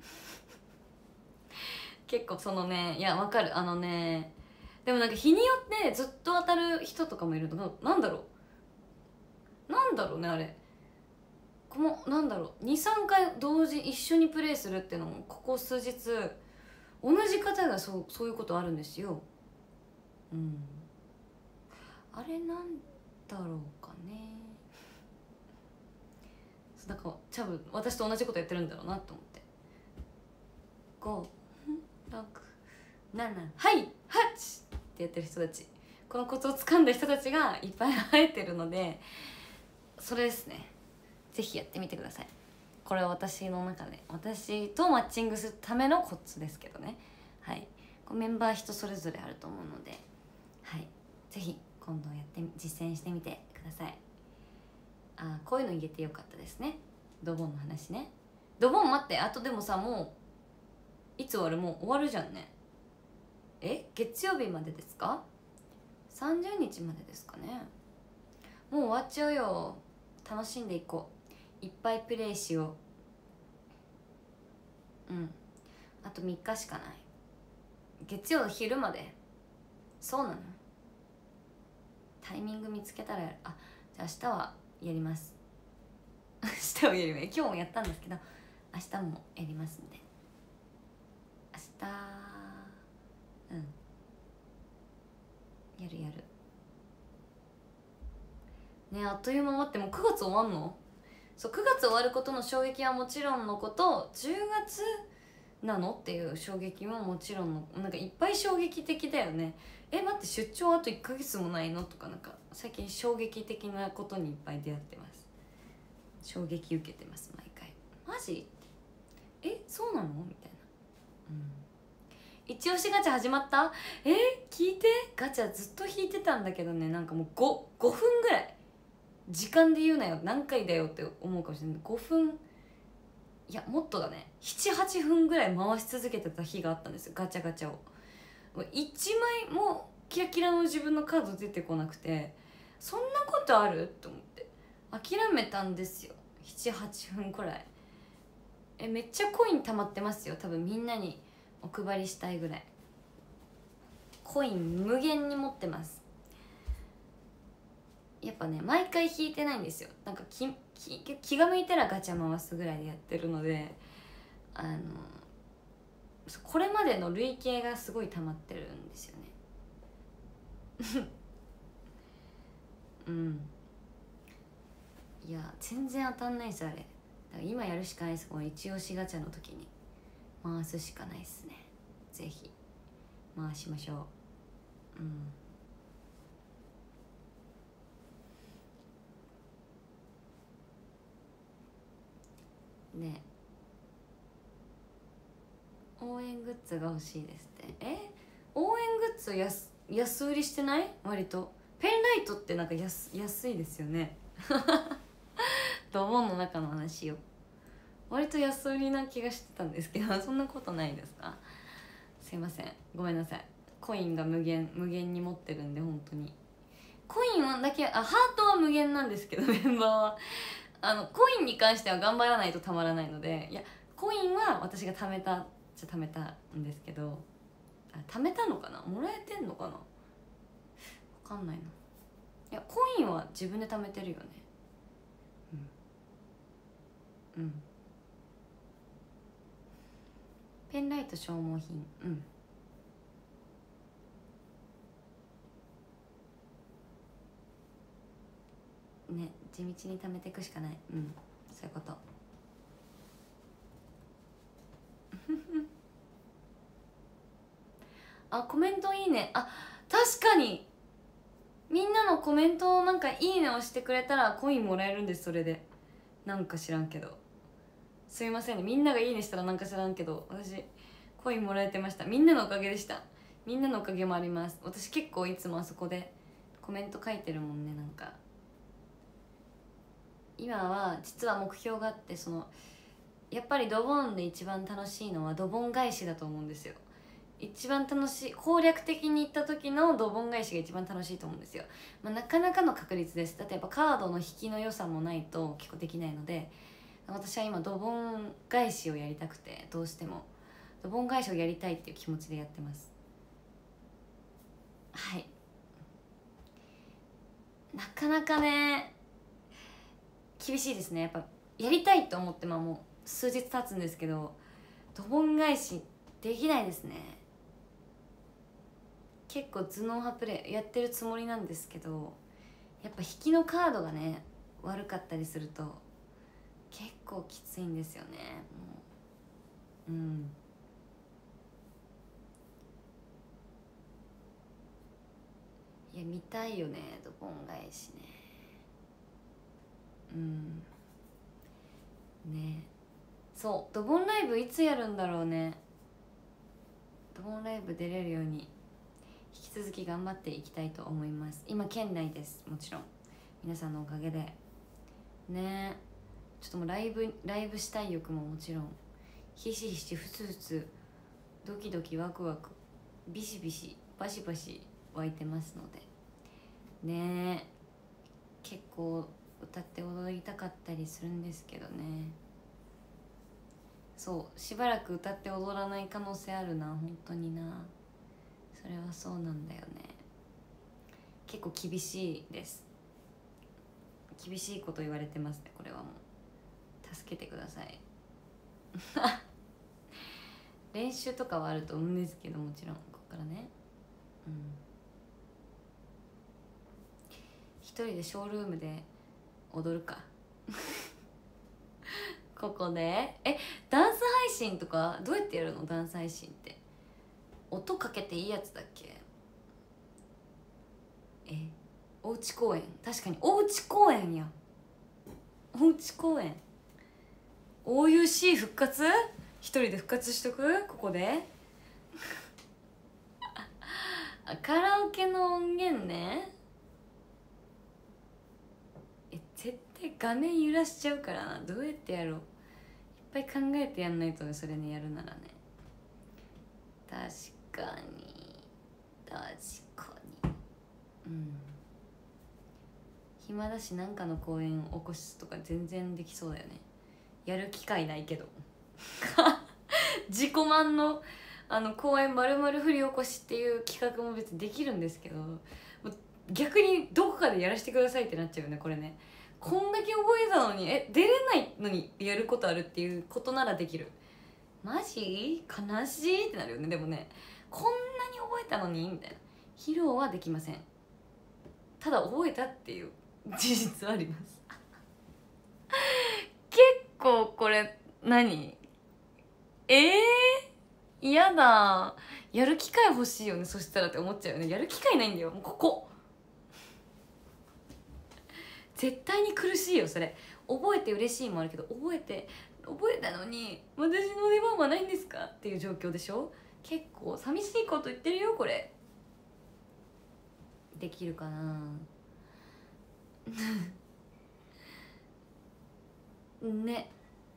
結構そのね、いやわかる。あのね、でもなんか日によってずっと当たる人とかもいるの。なんだろうなんだろうねあれ。このなんだろうにさんかい同時一緒にプレイするっていうのもここ数日同じ方がそうそういうことあるんですよ。うんあれなんだろうかね。だから多分私と同じことやってるんだろうなと思って。ごろくななはいはちってやってる人たち、このコツを掴んだ人たちがいっぱい生えてるので、それですね。ぜひやってみてください。これは私の中で私とマッチングするためのコツですけどね。はい、メンバー人それぞれあると思うので、はい、ぜひ今度やって実践してみてください。あこういうの言えてよかったですね。ドボンの話ね。ドボン待って、あとでもさ、もういつ終わる？もう終わるじゃんね。え月曜日までですか？さんじゅうにちまでですかね。もう終わっちゃうよ。楽しんでいこう。いっぱいプレイしよう。うんあとみっかしかない。月曜昼まで。そうなの？タイミング見つけたらやる。あじゃあ明日はやります明日はやります。今日もやったんですけど明日もやりますんで。明日うんやるやるね。あっという間。待って、もうくがつ終わんの？そうくがつ終わることの衝撃はもちろんのこと、じゅうがつなのっていう衝撃ももちろんの、なんかいっぱい衝撃的だよね。え待って、出張あといっかげつもないのとか、なんか最近衝撃的なことにいっぱい出会ってます。衝撃受けてます毎回。マジ？えそうなのみたいな。うん一押しガチャ始まった？え聞いて、ガチャずっと引いてたんだけどね、なんかもう ご, ごふんぐらい、時間で言うなよ何回だよって思うかもしれない。ごふん、いやもっとだね、ななはちふんぐらい回し続けてた日があったんですよ、ガチャガチャを。いちまいもキラキラの自分のカード出てこなくて、そんなことあると思って諦めたんですよ。ななはちふんくらい。えめっちゃコイン溜まってますよ。多分みんなにお配りしたいぐらいコイン無限に持ってます。やっぱね毎回引いてないんですよ。なんか 気, 気, 気が向いたらガチャ回すぐらいでやってるので、あのこれまでの累計がすごい溜まってるんですよねうんいや全然当たんないですあれ。だから今やるしかないです。この一押しガチャの時に回すしかないですね。ぜひ回しましょう。うんね応援グッズが欲しいですって。え応援グッズ安安売りしてない？割とペンライトってなんか 安, 安いですよねドボンの中の話よ。割と安売りな気がしてたんですけどそんなことないですか？すいませんごめんなさい。コインが無限無限に持ってるんで、本当にコインはだけ、あハートは無限なんですけどメンバーはあのコインに関しては頑張らないとたまらないので、いやコインは私が貯めたじゃ貯めたんですけど、あ貯めたのかな、もらえてんのかな、分かんないな。いやコインは自分で貯めてるよね。うんうんペンライト消耗品。うんね地道に貯めていくしかない。うんそういうことあコメントいいね。あ確かにみんなのコメントをなんかいいねをしてくれたらコインもらえるんです。それでなんか知らんけどすいませんね、みんながいいねしたらなんか知らんけど私コインもらえてました。みんなのおかげでした。みんなのおかげもあります。私結構いつもあそこでコメント書いてるもんね。なんか今は実は目標があって、そのやっぱりドボンで一番楽しいのはドボン返しだと思うんですよ。一番楽しい、攻略的にいった時のドボン返しが一番楽しいと思うんですよ。まあ、なかなかの確率です。例えばカードの引きの良さもないと結構できないので、私は今ドボン返しをやりたくて、どうしてもドボン返しをやりたいっていう気持ちでやってます。はい。なかなかね厳しいですね。やっぱやりたいと思ってまあもう数日経つんですけど、ドボン返しできないですね。結構頭脳派プレイやってるつもりなんですけど、やっぱ引きのカードがね悪かったりすると結構きついんですよね。もううんいや見たいよね、ドボン返しね。うんね、そうドボンライブいつやるんだろうね。ドボンライブ出れるように引き続き頑張っていきたいと思います。今県内です、もちろん皆さんのおかげでね。ちょっともうライブライブしたい欲ももちろんひしひしふつふつドキドキワクワクビシビシバシバシ湧いてますのでね。結構歌って踊りたかったりするんですけどね。そうしばらく歌って踊らない可能性あるな、本当にな。それはそうなんだよね。結構厳しいです。厳しいこと言われてますね。これはもう助けてください練習とかはあると思うんですけど、もちろんここからね。うん一人でショールームで踊るかここでえダンス配信とかどうやってやるの？ダンス配信って音かけていいやつだっけ？えおうち公演、確かにおうち公演や。おうち公演 オーユーシー 復活？一人で復活しとく？ここでカラオケの音源ね。え絶対画面揺らしちゃうからな。どうやってやろう。いっぱい考えてやんないとね、それね、やるならね。確かに確かにうん暇だし、なんかの公演を起こすとか全然できそうだよね。やる機会ないけど自己満のあの公演丸々振り起こしっていう企画も別にできるんですけど、逆にどこかでやらせてくださいってなっちゃうよね、これね。こんだけ覚えたのにえ出れないのにやることあるっていうことならできる。マジ悲しいってなるよね。でもね、こんなに覚えたのにみたいな。披露はできません。ただ覚えたっていう事実はあります結構これ何えー、嫌だ。やる機会欲しいよね、そしたらって思っちゃうよね。やる機会ないんだよ、もうここ絶対に苦しいよそれ。覚えて嬉しいもあるけど、覚えて覚えたのに私の出番はないんですかっていう状況でしょ。結構寂しいこと言ってるよこれ。できるかなね。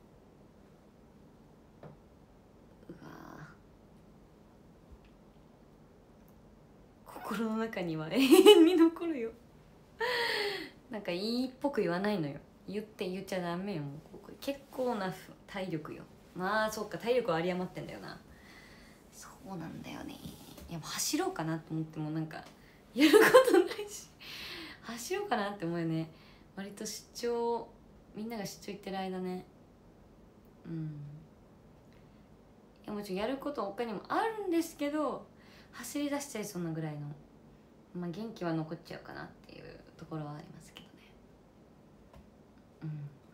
うわ心の中には永遠に残るよなんかいいっぽく言わないのよ。言って言っちゃダメよ。もう結構な体力よ。まあそっか、体力は有り余ってんだよな。そうなんだよね。いやもう走ろうかなと思ってもなんかやることないし走ろうかなって思うよね。割と出張、みんなが出張行ってる間ね。うんいやもちろんやること他にもあるんですけど、走り出しちゃいそうなぐらいの、まあ、元気は残っちゃうかなっていうところはありますけどね。うん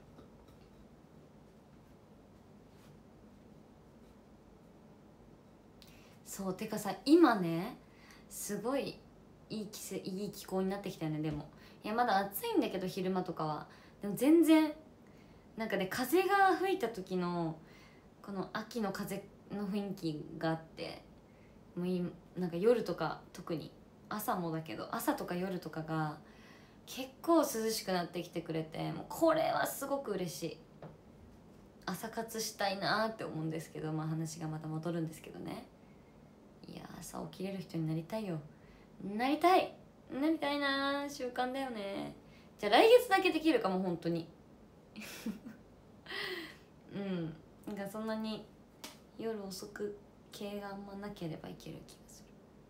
そうてかさ、今ねすごいいい季節、いい気候になってきたよね。でもいやまだ暑いんだけど昼間とかは。でも全然なんかね風が吹いた時のこの秋の風の雰囲気があって、もういいなんか夜とか特に朝もだけど朝とか夜とかが結構涼しくなってきてくれて、もうこれはすごく嬉しい。朝活したいなーって思うんですけど、まあ話がまた戻るんですけどね。いや朝起きれる人になりたいよ。なりたいなりたいなー、習慣だよね。じゃあ来月だけできるかも本当にうんなんかそんなに夜遅く系があんまなければいける気がす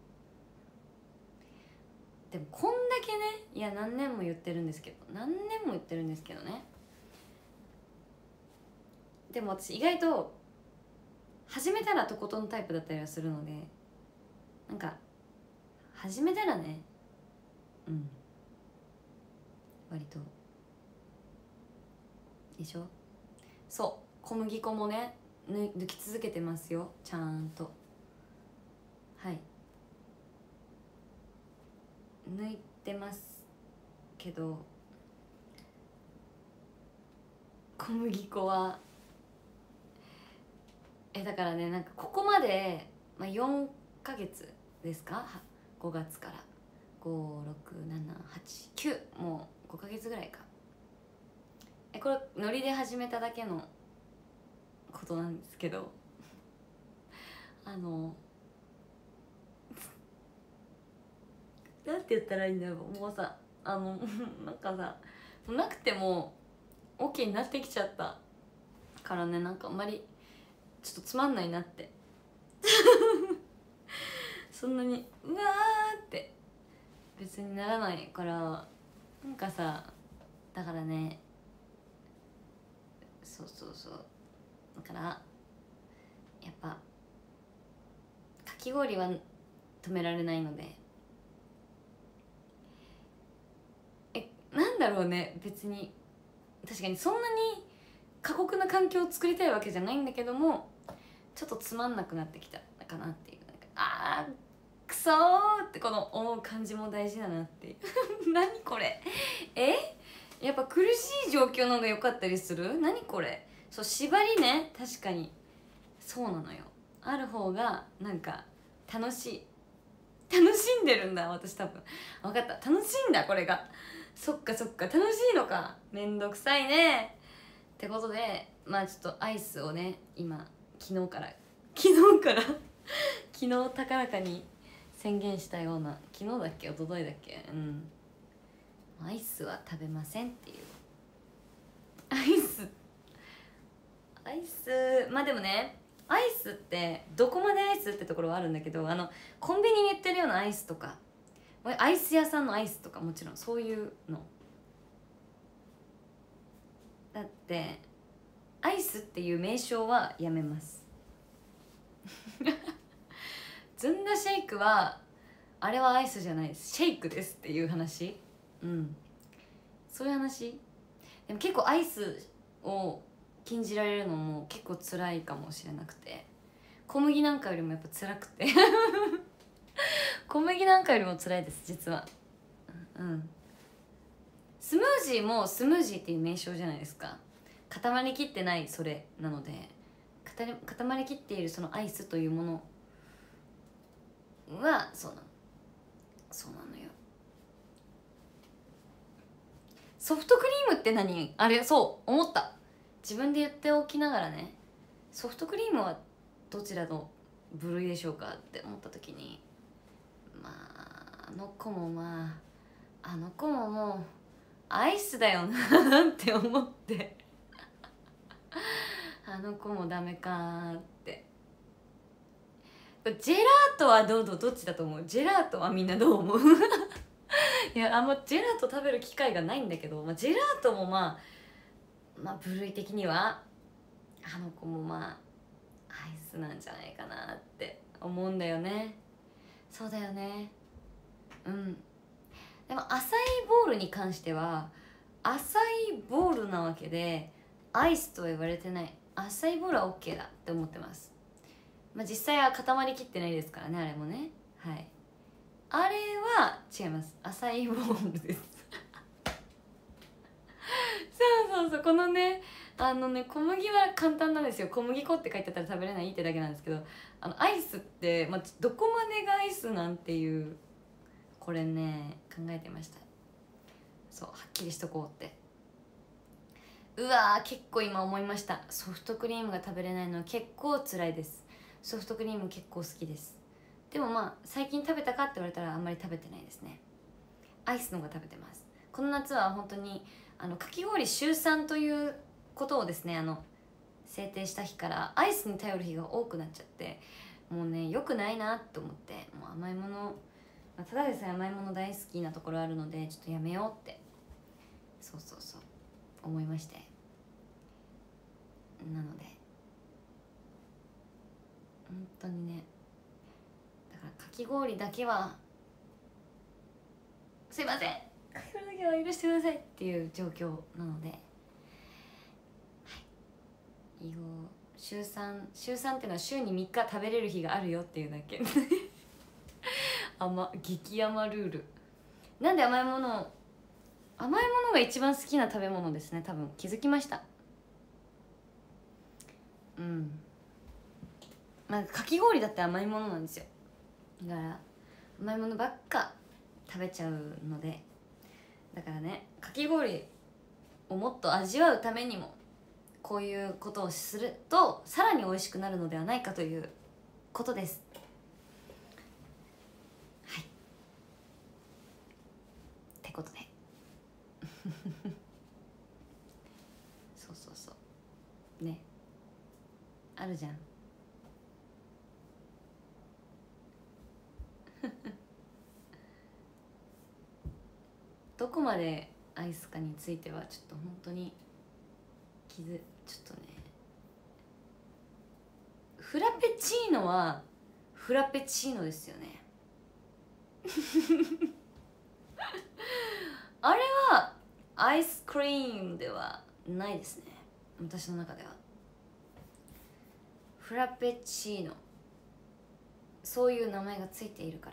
る。でもこんだけね、いや何年も言ってるんですけど何年も言ってるんですけどね、でも私意外と始めたらとことんタイプだったりはするので、なんか始めたらね、うん割とでしょ。そう小麦粉もね抜き続けてますよちゃんと。はい抜いてますけど、小麦粉はえだからね、なんかここまで、まあ、よんかげつですか、ごがつからご、ろく、なな、はち、きゅう、もうごかげつぐらいか。えこれノリで始めただけのことなんですけどあのなんて言ったらいいんだろう、もうさあのなんかさもうなくても OK になってきちゃったからね、なんかあんまりちょっとつまんないなってそんなにうわーって別にならないから、なんかさだからね、そうそうそう、だからやっぱかき氷は止められないので、えなんだろうね、別に確かにそんなに過酷な環境を作りたいわけじゃないんだけども、ちょっとつまんなくなってきたかなっていう、なんかあーくそーってこの思う感じも大事だなっていう何これえやっぱ苦しい状況の方が良かったりする、何これ。そう縛りね、確かにそうなのよ、ある方がなんか楽しい、楽しんでるんだ私多分。分かった、楽しいんだこれが、そっかそっか楽しいのか、めんどくさいねってことで、まあちょっとアイスをね今昨日から昨日から昨日高らかに宣言したような、昨日だっけ一昨日だっけ、うんアイスは食べませんっていう。アイスアイスまあでもね、アイスってどこまでアイスってところはあるんだけど、あのコンビニに売ってるようなアイスとかアイス屋さんのアイスとかもちろんそういうのだって、アイスっていう名称はやめますずんだシェイクはあれはアイスじゃないです、シェイクですっていう話。うんそういう話。でも結構アイスを禁じられるのも結構辛いかもしれなくて、小麦なんかよりもやっぱ辛くて小麦なんかよりも辛いです実は。うんスムージーもスムージーっていう名称じゃないですか、固まりきってないそれなので、固まりきっているそのアイスというものはそうなのそうなのよ。ソフトクリームって何あれ、そう思った、自分で言っておきながらね、ソフトクリームはどちらの部類でしょうかって思った時に、まああの子もまああの子ももうアイスだよなって思ってあの子もダメかーって。ジェラートはどうどどっちだと思う、ジェラートはみんなどう思ういやあんまジェラート食べる機会がないんだけど、まあ、ジェラートもまあまあ部類的にはあの子もまあアイスなんじゃないかなって思うんだよね。そうだよね。うんでもアサイーボールに関してはアサイーボールなわけでアイスとは言われてない、アサイーボールは OK だって思ってます。まあ実際は固まりきってないですからねあれもね。はいあれは違います、アサイーボールですそうそうそう、このねあのね小麦は簡単なんですよ。小麦粉って書いてあったら食べれないってだけなんですけど、あのアイスって、まあ、どこまでがアイスなんていう、これね考えてました。そうはっきりしとこうって。うわー結構今思いました。ソフトクリームが食べれないのは結構辛いです。ソフトクリーム結構好きです。でもまあ最近食べたかって言われたらあんまり食べてないですね。アイスの方が食べてます。この夏は本当にあのかき氷週さんということをですね、あの制定した日からアイスに頼る日が多くなっちゃって、もうね良くないなと思って、もう甘いもの、まあ、ただでさえ甘いもの大好きなところあるのでちょっとやめようって、そうそうそう思いまして、なので本当にね、だからかき氷だけはすいません、かき氷だけは許してくださいっていう状況なので、はい、以後週さん週さんっていうのは週にみっか食べれる日があるよっていうだけ甘激甘ルールなんで、甘いもの甘いものが一番好きな食べ物ですね。多分気づきました。うん、まあかき氷だって甘いものなんですよ。だから甘いものばっか食べちゃうので、だからねかき氷をもっと味わうためにもこういうことをするとさらに美味しくなるのではないかということです。はいってことでそうそうそうね、あるじゃんどこまでアイスかについてはちょっと本当に気づちょっとね、フラペチーノはフラペチーノですよねあれはアイスクリームではないですね、私の中では。フラペチーノ、そういう名前がついているから。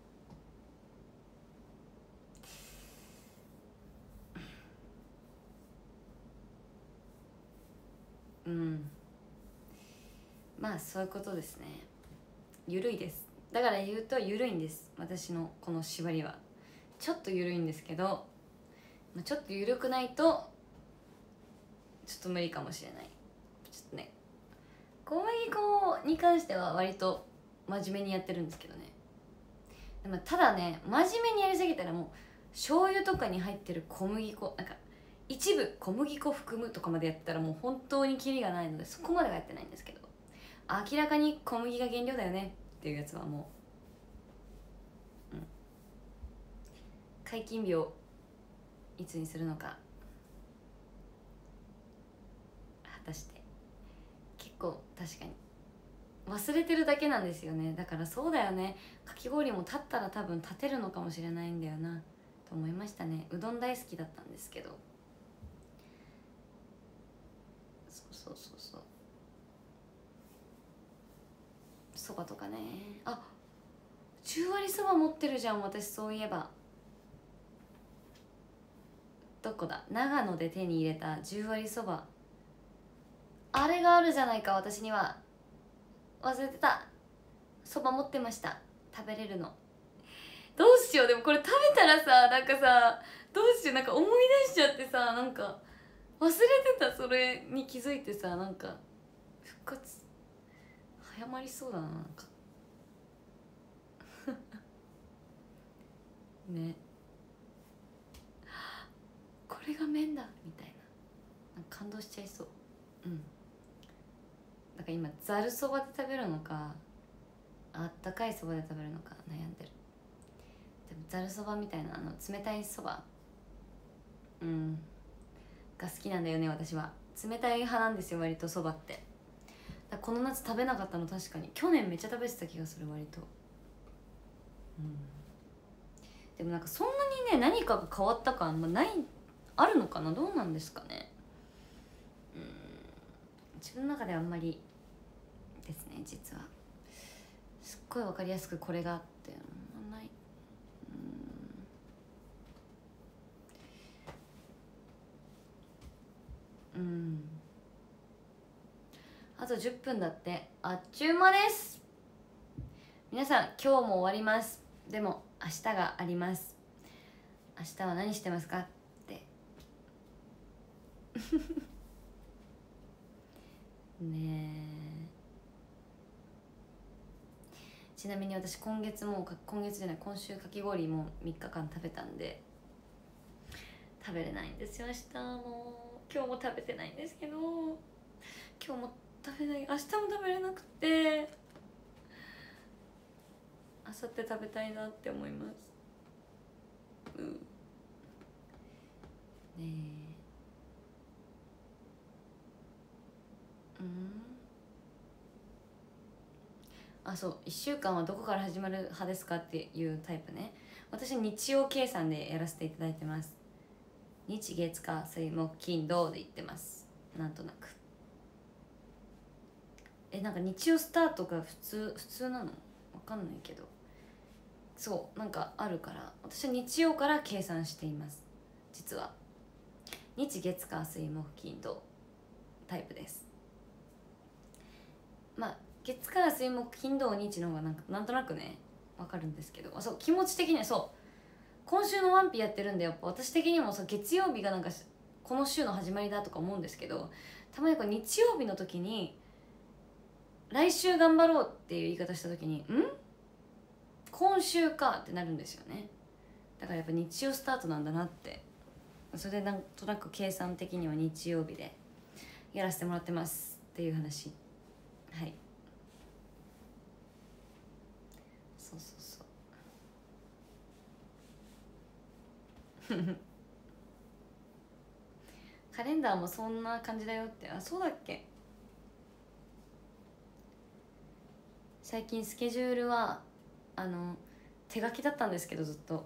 うん、まあそういうことですね。ゆるいです。だから言うとゆるいんです、私のこの縛りは。ちょっとゆるいんですけど、ちょっとゆるくないとちょっと無理かもしれない。ちょっとね、小麦粉に関しては割と真面目にやってるんですけどね。でもただね、真面目にやりすぎたらもう醤油とかに入ってる小麦粉なんか一部小麦粉含むとかまでやったらもう本当にキリがないので、そこまではやってないんですけど、明らかに小麦が原料だよねっていうやつはもう、うん、解禁日をいつにするのか果たして。結構確かに忘れてるだけなんですよね。だからそうだよね、かき氷も立ったら多分立てるのかもしれないんだよなと思いましたね。うどん大好きだったんですけど、そうそうそうそう、そばとかね。あ、じゅう割そば持ってるじゃん私、そういえば。どこだ、長野で手に入れたじゅう割そば、あれがあるじゃないか私には。忘れてた、そば持ってました。食べれるの。どうしよう、でもこれ食べたらさ、なんかさ、どうしよう、なんか思い出しちゃってさ、なんか忘れてた、それに気づいてさ、なんか復活早まりそうだな、なんかね、これが麺だみたいな、なんか感動しちゃいそう。うん、だから今ざるそばで食べるのかあったかいそばで食べるのか悩んでる。でもざるそばみたいなあの冷たいそば、うんが好きなんだよね私は。冷たい派なんですよ割とそばって。だこの夏食べなかったの確かに去年めっちゃ食べてた気がする割と。うんでもなんかそんなにね何かが変わったかあんまない、あるのかな、どうなんですかね。うん自分の中ではあんまりですね実は。すっごい分かりやすくこれがあってあんまない。うんうんあとじゅっぷんだって。あっちゅう間です。皆さん今日も終わります。でも明日があります。明日は何してますかってねえ。ちなみに私今月も今月じゃない今週かき氷もみっかかん食べたんで食べれないんですよ。明日も今日も食べてないんですけど、今日も食べない、明日も食べれなくて、明後日食べたいなって思います。うんねえ。うんあ、そう、いっしゅうかんはどこから始まる派ですかっていうタイプね。私日曜計算でやらせていただいてます。日月火水木金土で言ってます。なんとなく。え、なんか日曜スタートが普通普通なのわかんないけど、そうなんかあるから、私は日曜から計算しています。実は日月火水木金土タイプです。まあ月火水木金土日の方がなんかなんとなくねわかるんですけど、あ、そう気持ち的にはそう今週のワンピやってるんで、やっぱ私的にもさ月曜日がなんかこの週の始まりだとか思うんですけど、たまにこう日曜日の時に来週頑張ろうっていう言い方した時にん今週かってなるんですよね。だからやっぱ日曜スタートなんだなって、それでなんとなく計算的には日曜日でやらせてもらってますっていう話。はい、そうそうそうカレンダーもそんな感じだよって。あ、そうだっけ。最近スケジュールはあの手書きだったんですけど、ずっと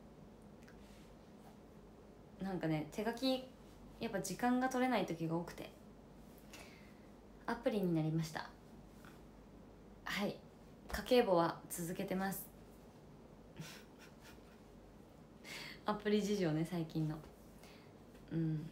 なんかね手書きやっぱ時間が取れない時が多くてアプリになりました。はい、家計簿は続けてますアプリ事情ね最近の。うん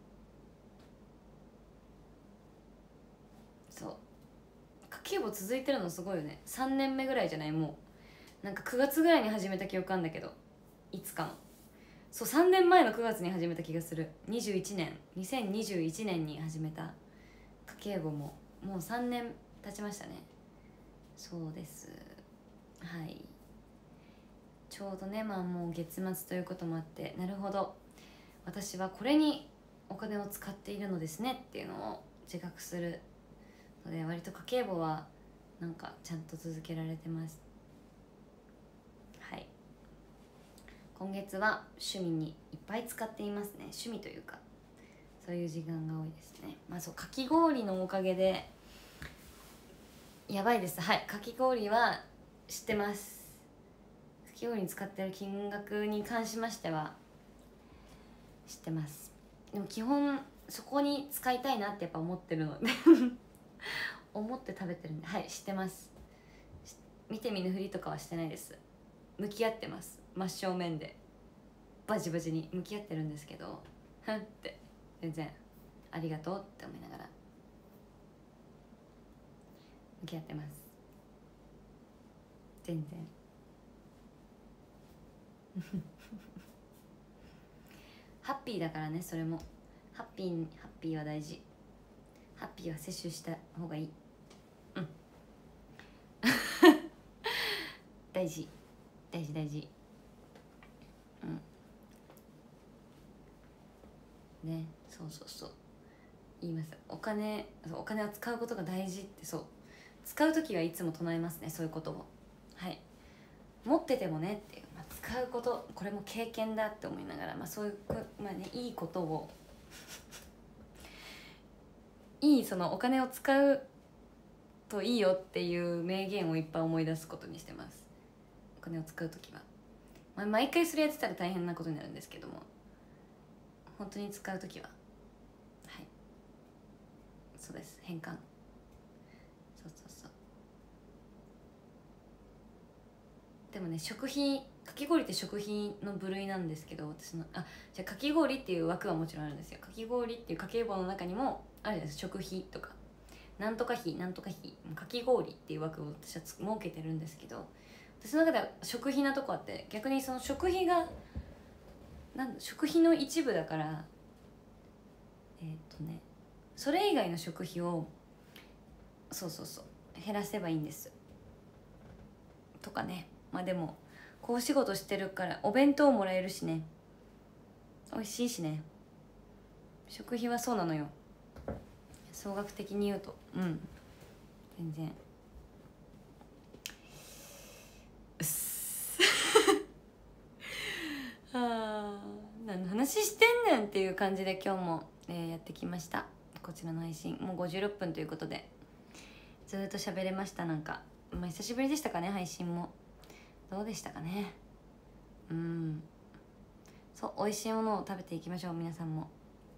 そう家計簿続いてるのすごいよね。さんねんめぐらいじゃない？もうなんかくがつぐらいに始めた記憶あんだけど、いつかのそうさんねんまえのくがつに始めた気がする。にじゅういちねんにせんにじゅういちねんに始めた家計簿ももうさんねん経ちましたね。そうです。はい、ちょうどね、まあもう月末ということもあって、なるほど私はこれにお金を使っているのですねっていうのを自覚するので、割と家計簿はなんかちゃんと続けられてます。はい、今月は趣味にいっぱい使っていますね。趣味というかそういう時間が多いですね。まあそうかき氷のおかげでやばいです。はい、かき氷は知ってます。かき氷に使ってる金額に関しましては知ってます。でも基本そこに使いたいなってやっぱ思ってるので思って食べてるんで、はい知ってます。見て見ぬふりとかはしてないです。向き合ってます。真正面でバチバチに向き合ってるんですけど、ふんって全然ありがとうって思いながら向き合ってます。全然ハッピーだからね。それもハッピーハッピーは大事。ハッピーは摂取した方がいい。うん大事大事大事。うんね、そうそうそう言います。お金お金を使うことが大事って、そう使う時はいつも唱えますね、そういうことを。はい、持っててもねっていう、まあ、使うことこれも経験だって思いながら、まあ、そういう、まあね、いいことをいいそのお金を使うといいよっていう名言をいっぱい思い出すことにしてます。お金を使う時は、まあ、毎回それやってたら大変なことになるんですけども、本当に使う時ははいそうです、変換。そうそうそう。でもね食費かき氷って食費の部類なんですけど、私のあじゃあかき氷っていう枠はもちろんあるんですよ。かき氷っていう家計簿の中にもあるじゃないですか、食費とかなんとか費なんとか費かき氷っていう枠を私は設けてるんですけど、私の中では食費なとこあって、逆にその食費がなん食費の一部だから、えー、っとねそれ以外の食費をそうそうそう減らせばいいんですとかね。まあでもこう仕事してるからお弁当もらえるしね、美味しいしね、食費はそうなのよ、総額的に言うと。うん全然うっすあー何の話してんねんっていう感じで今日も、えー、やってきました。こちらの配信もうごじゅうろっぷんということでずっと喋れました。なんか、まあ、久しぶりでしたかね配信も。どうでしたかね。うんそう美味しいものを食べていきましょう皆さんも。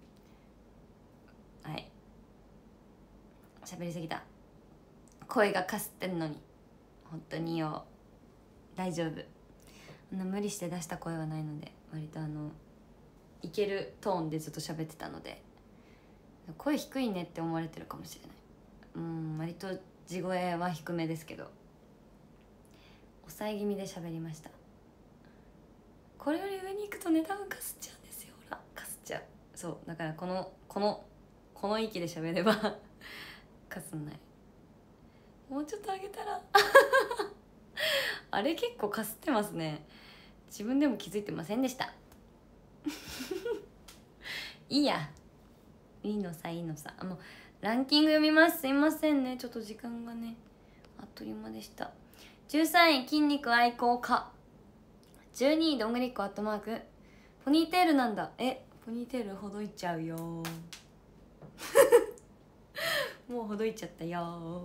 はい喋りすぎた、声がかすってんのに本当によ大丈夫、あんな無理して出した声はないので、割とあのいけるトーンでずっと喋ってたので、声低いねって思われてるかもしれない。うん割と地声は低めですけど抑え気味で喋りました。これより上に行くとね多分かすっちゃうんですよ。ほらかすっちゃう。そうだからこのこのこの息で喋ればかすんない。もうちょっと上げたらあれ結構かすってますね。自分でも気づいてませんでしたいいやいいのさいいのさ。もうランキング読みます。すいませんねちょっと時間がねあっという間でした。じゅうさんい筋肉愛好家、じゅうにいどんぐりっこアットマークポニーテールなんだ。えポニーテールほどいちゃうよもうほどいちゃったよ。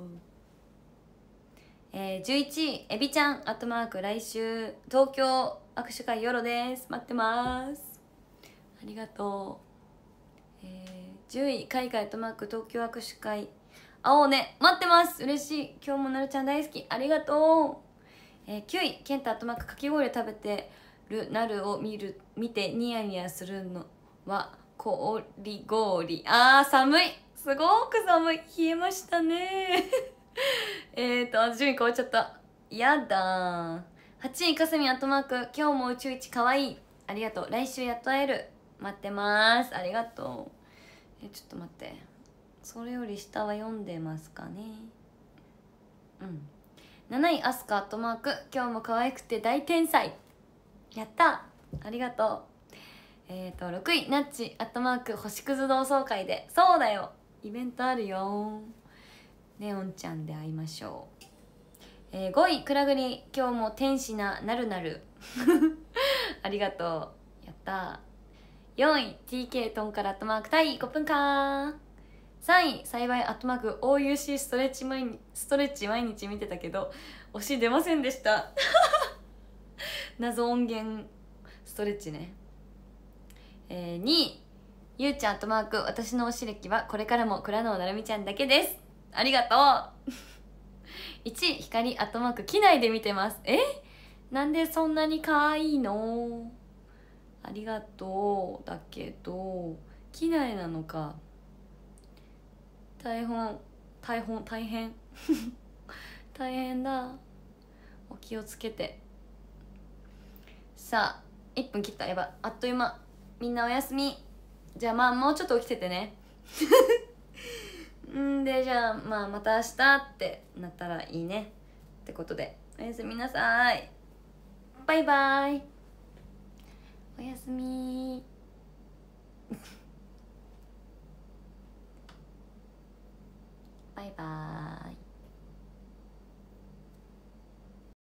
えー、じゅういちいエビちゃんアットマーク来週東京握手会よろです。待ってます。ありがとう。えー、じゅうい海外アットマーク東京握手会青ね待ってます。嬉しい。今日もなるちゃん大好きありがとう。えー、きゅういケンタアットマークかき氷を食べてるなるを見る見てニヤニヤするのは氷氷。あー寒い、すごく寒い、冷えましたねえっと順位変わっちゃった、やだー。はちいかすみアットマーク今日も宇宙一かわいいありがとう来週やっと会える待ってますありがとう。えちょっと待って、それより下は読んでますかね。うんなないアスカアットマーク今日も可愛くて大天才やったありがとう。えっ、ー、とろくいナッチアットマーク星屑同窓会でそうだよイベントあるよネオンちゃんで会いましょう。えー、ごいくらぐり今日も天使ななるなるありがとうやったー。よんい ティーケー トンからアットマーク対ごふんかん。さんい幸いアットマーク オーユーシー ストレッチ毎日ストレッチ毎日見てたけど推し出ませんでした謎音源ストレッチね。えー、にいゆうちゃんアットマーク私の推し歴はこれからも倉野なるみちゃんだけですありがとういちい光アットマーク機内で見てます。えなんでそんなに可愛いのありがとうだけど機内なのか。大変大変大変大変だ、お気をつけて。さあいっぷん切った、やばあっという間。みんなおやすみ。じゃあまあもうちょっと起きててねんでじゃあまあまた明日ってなったらいいねってことでおやすみなさい。バイバイおやすみバイバーイ。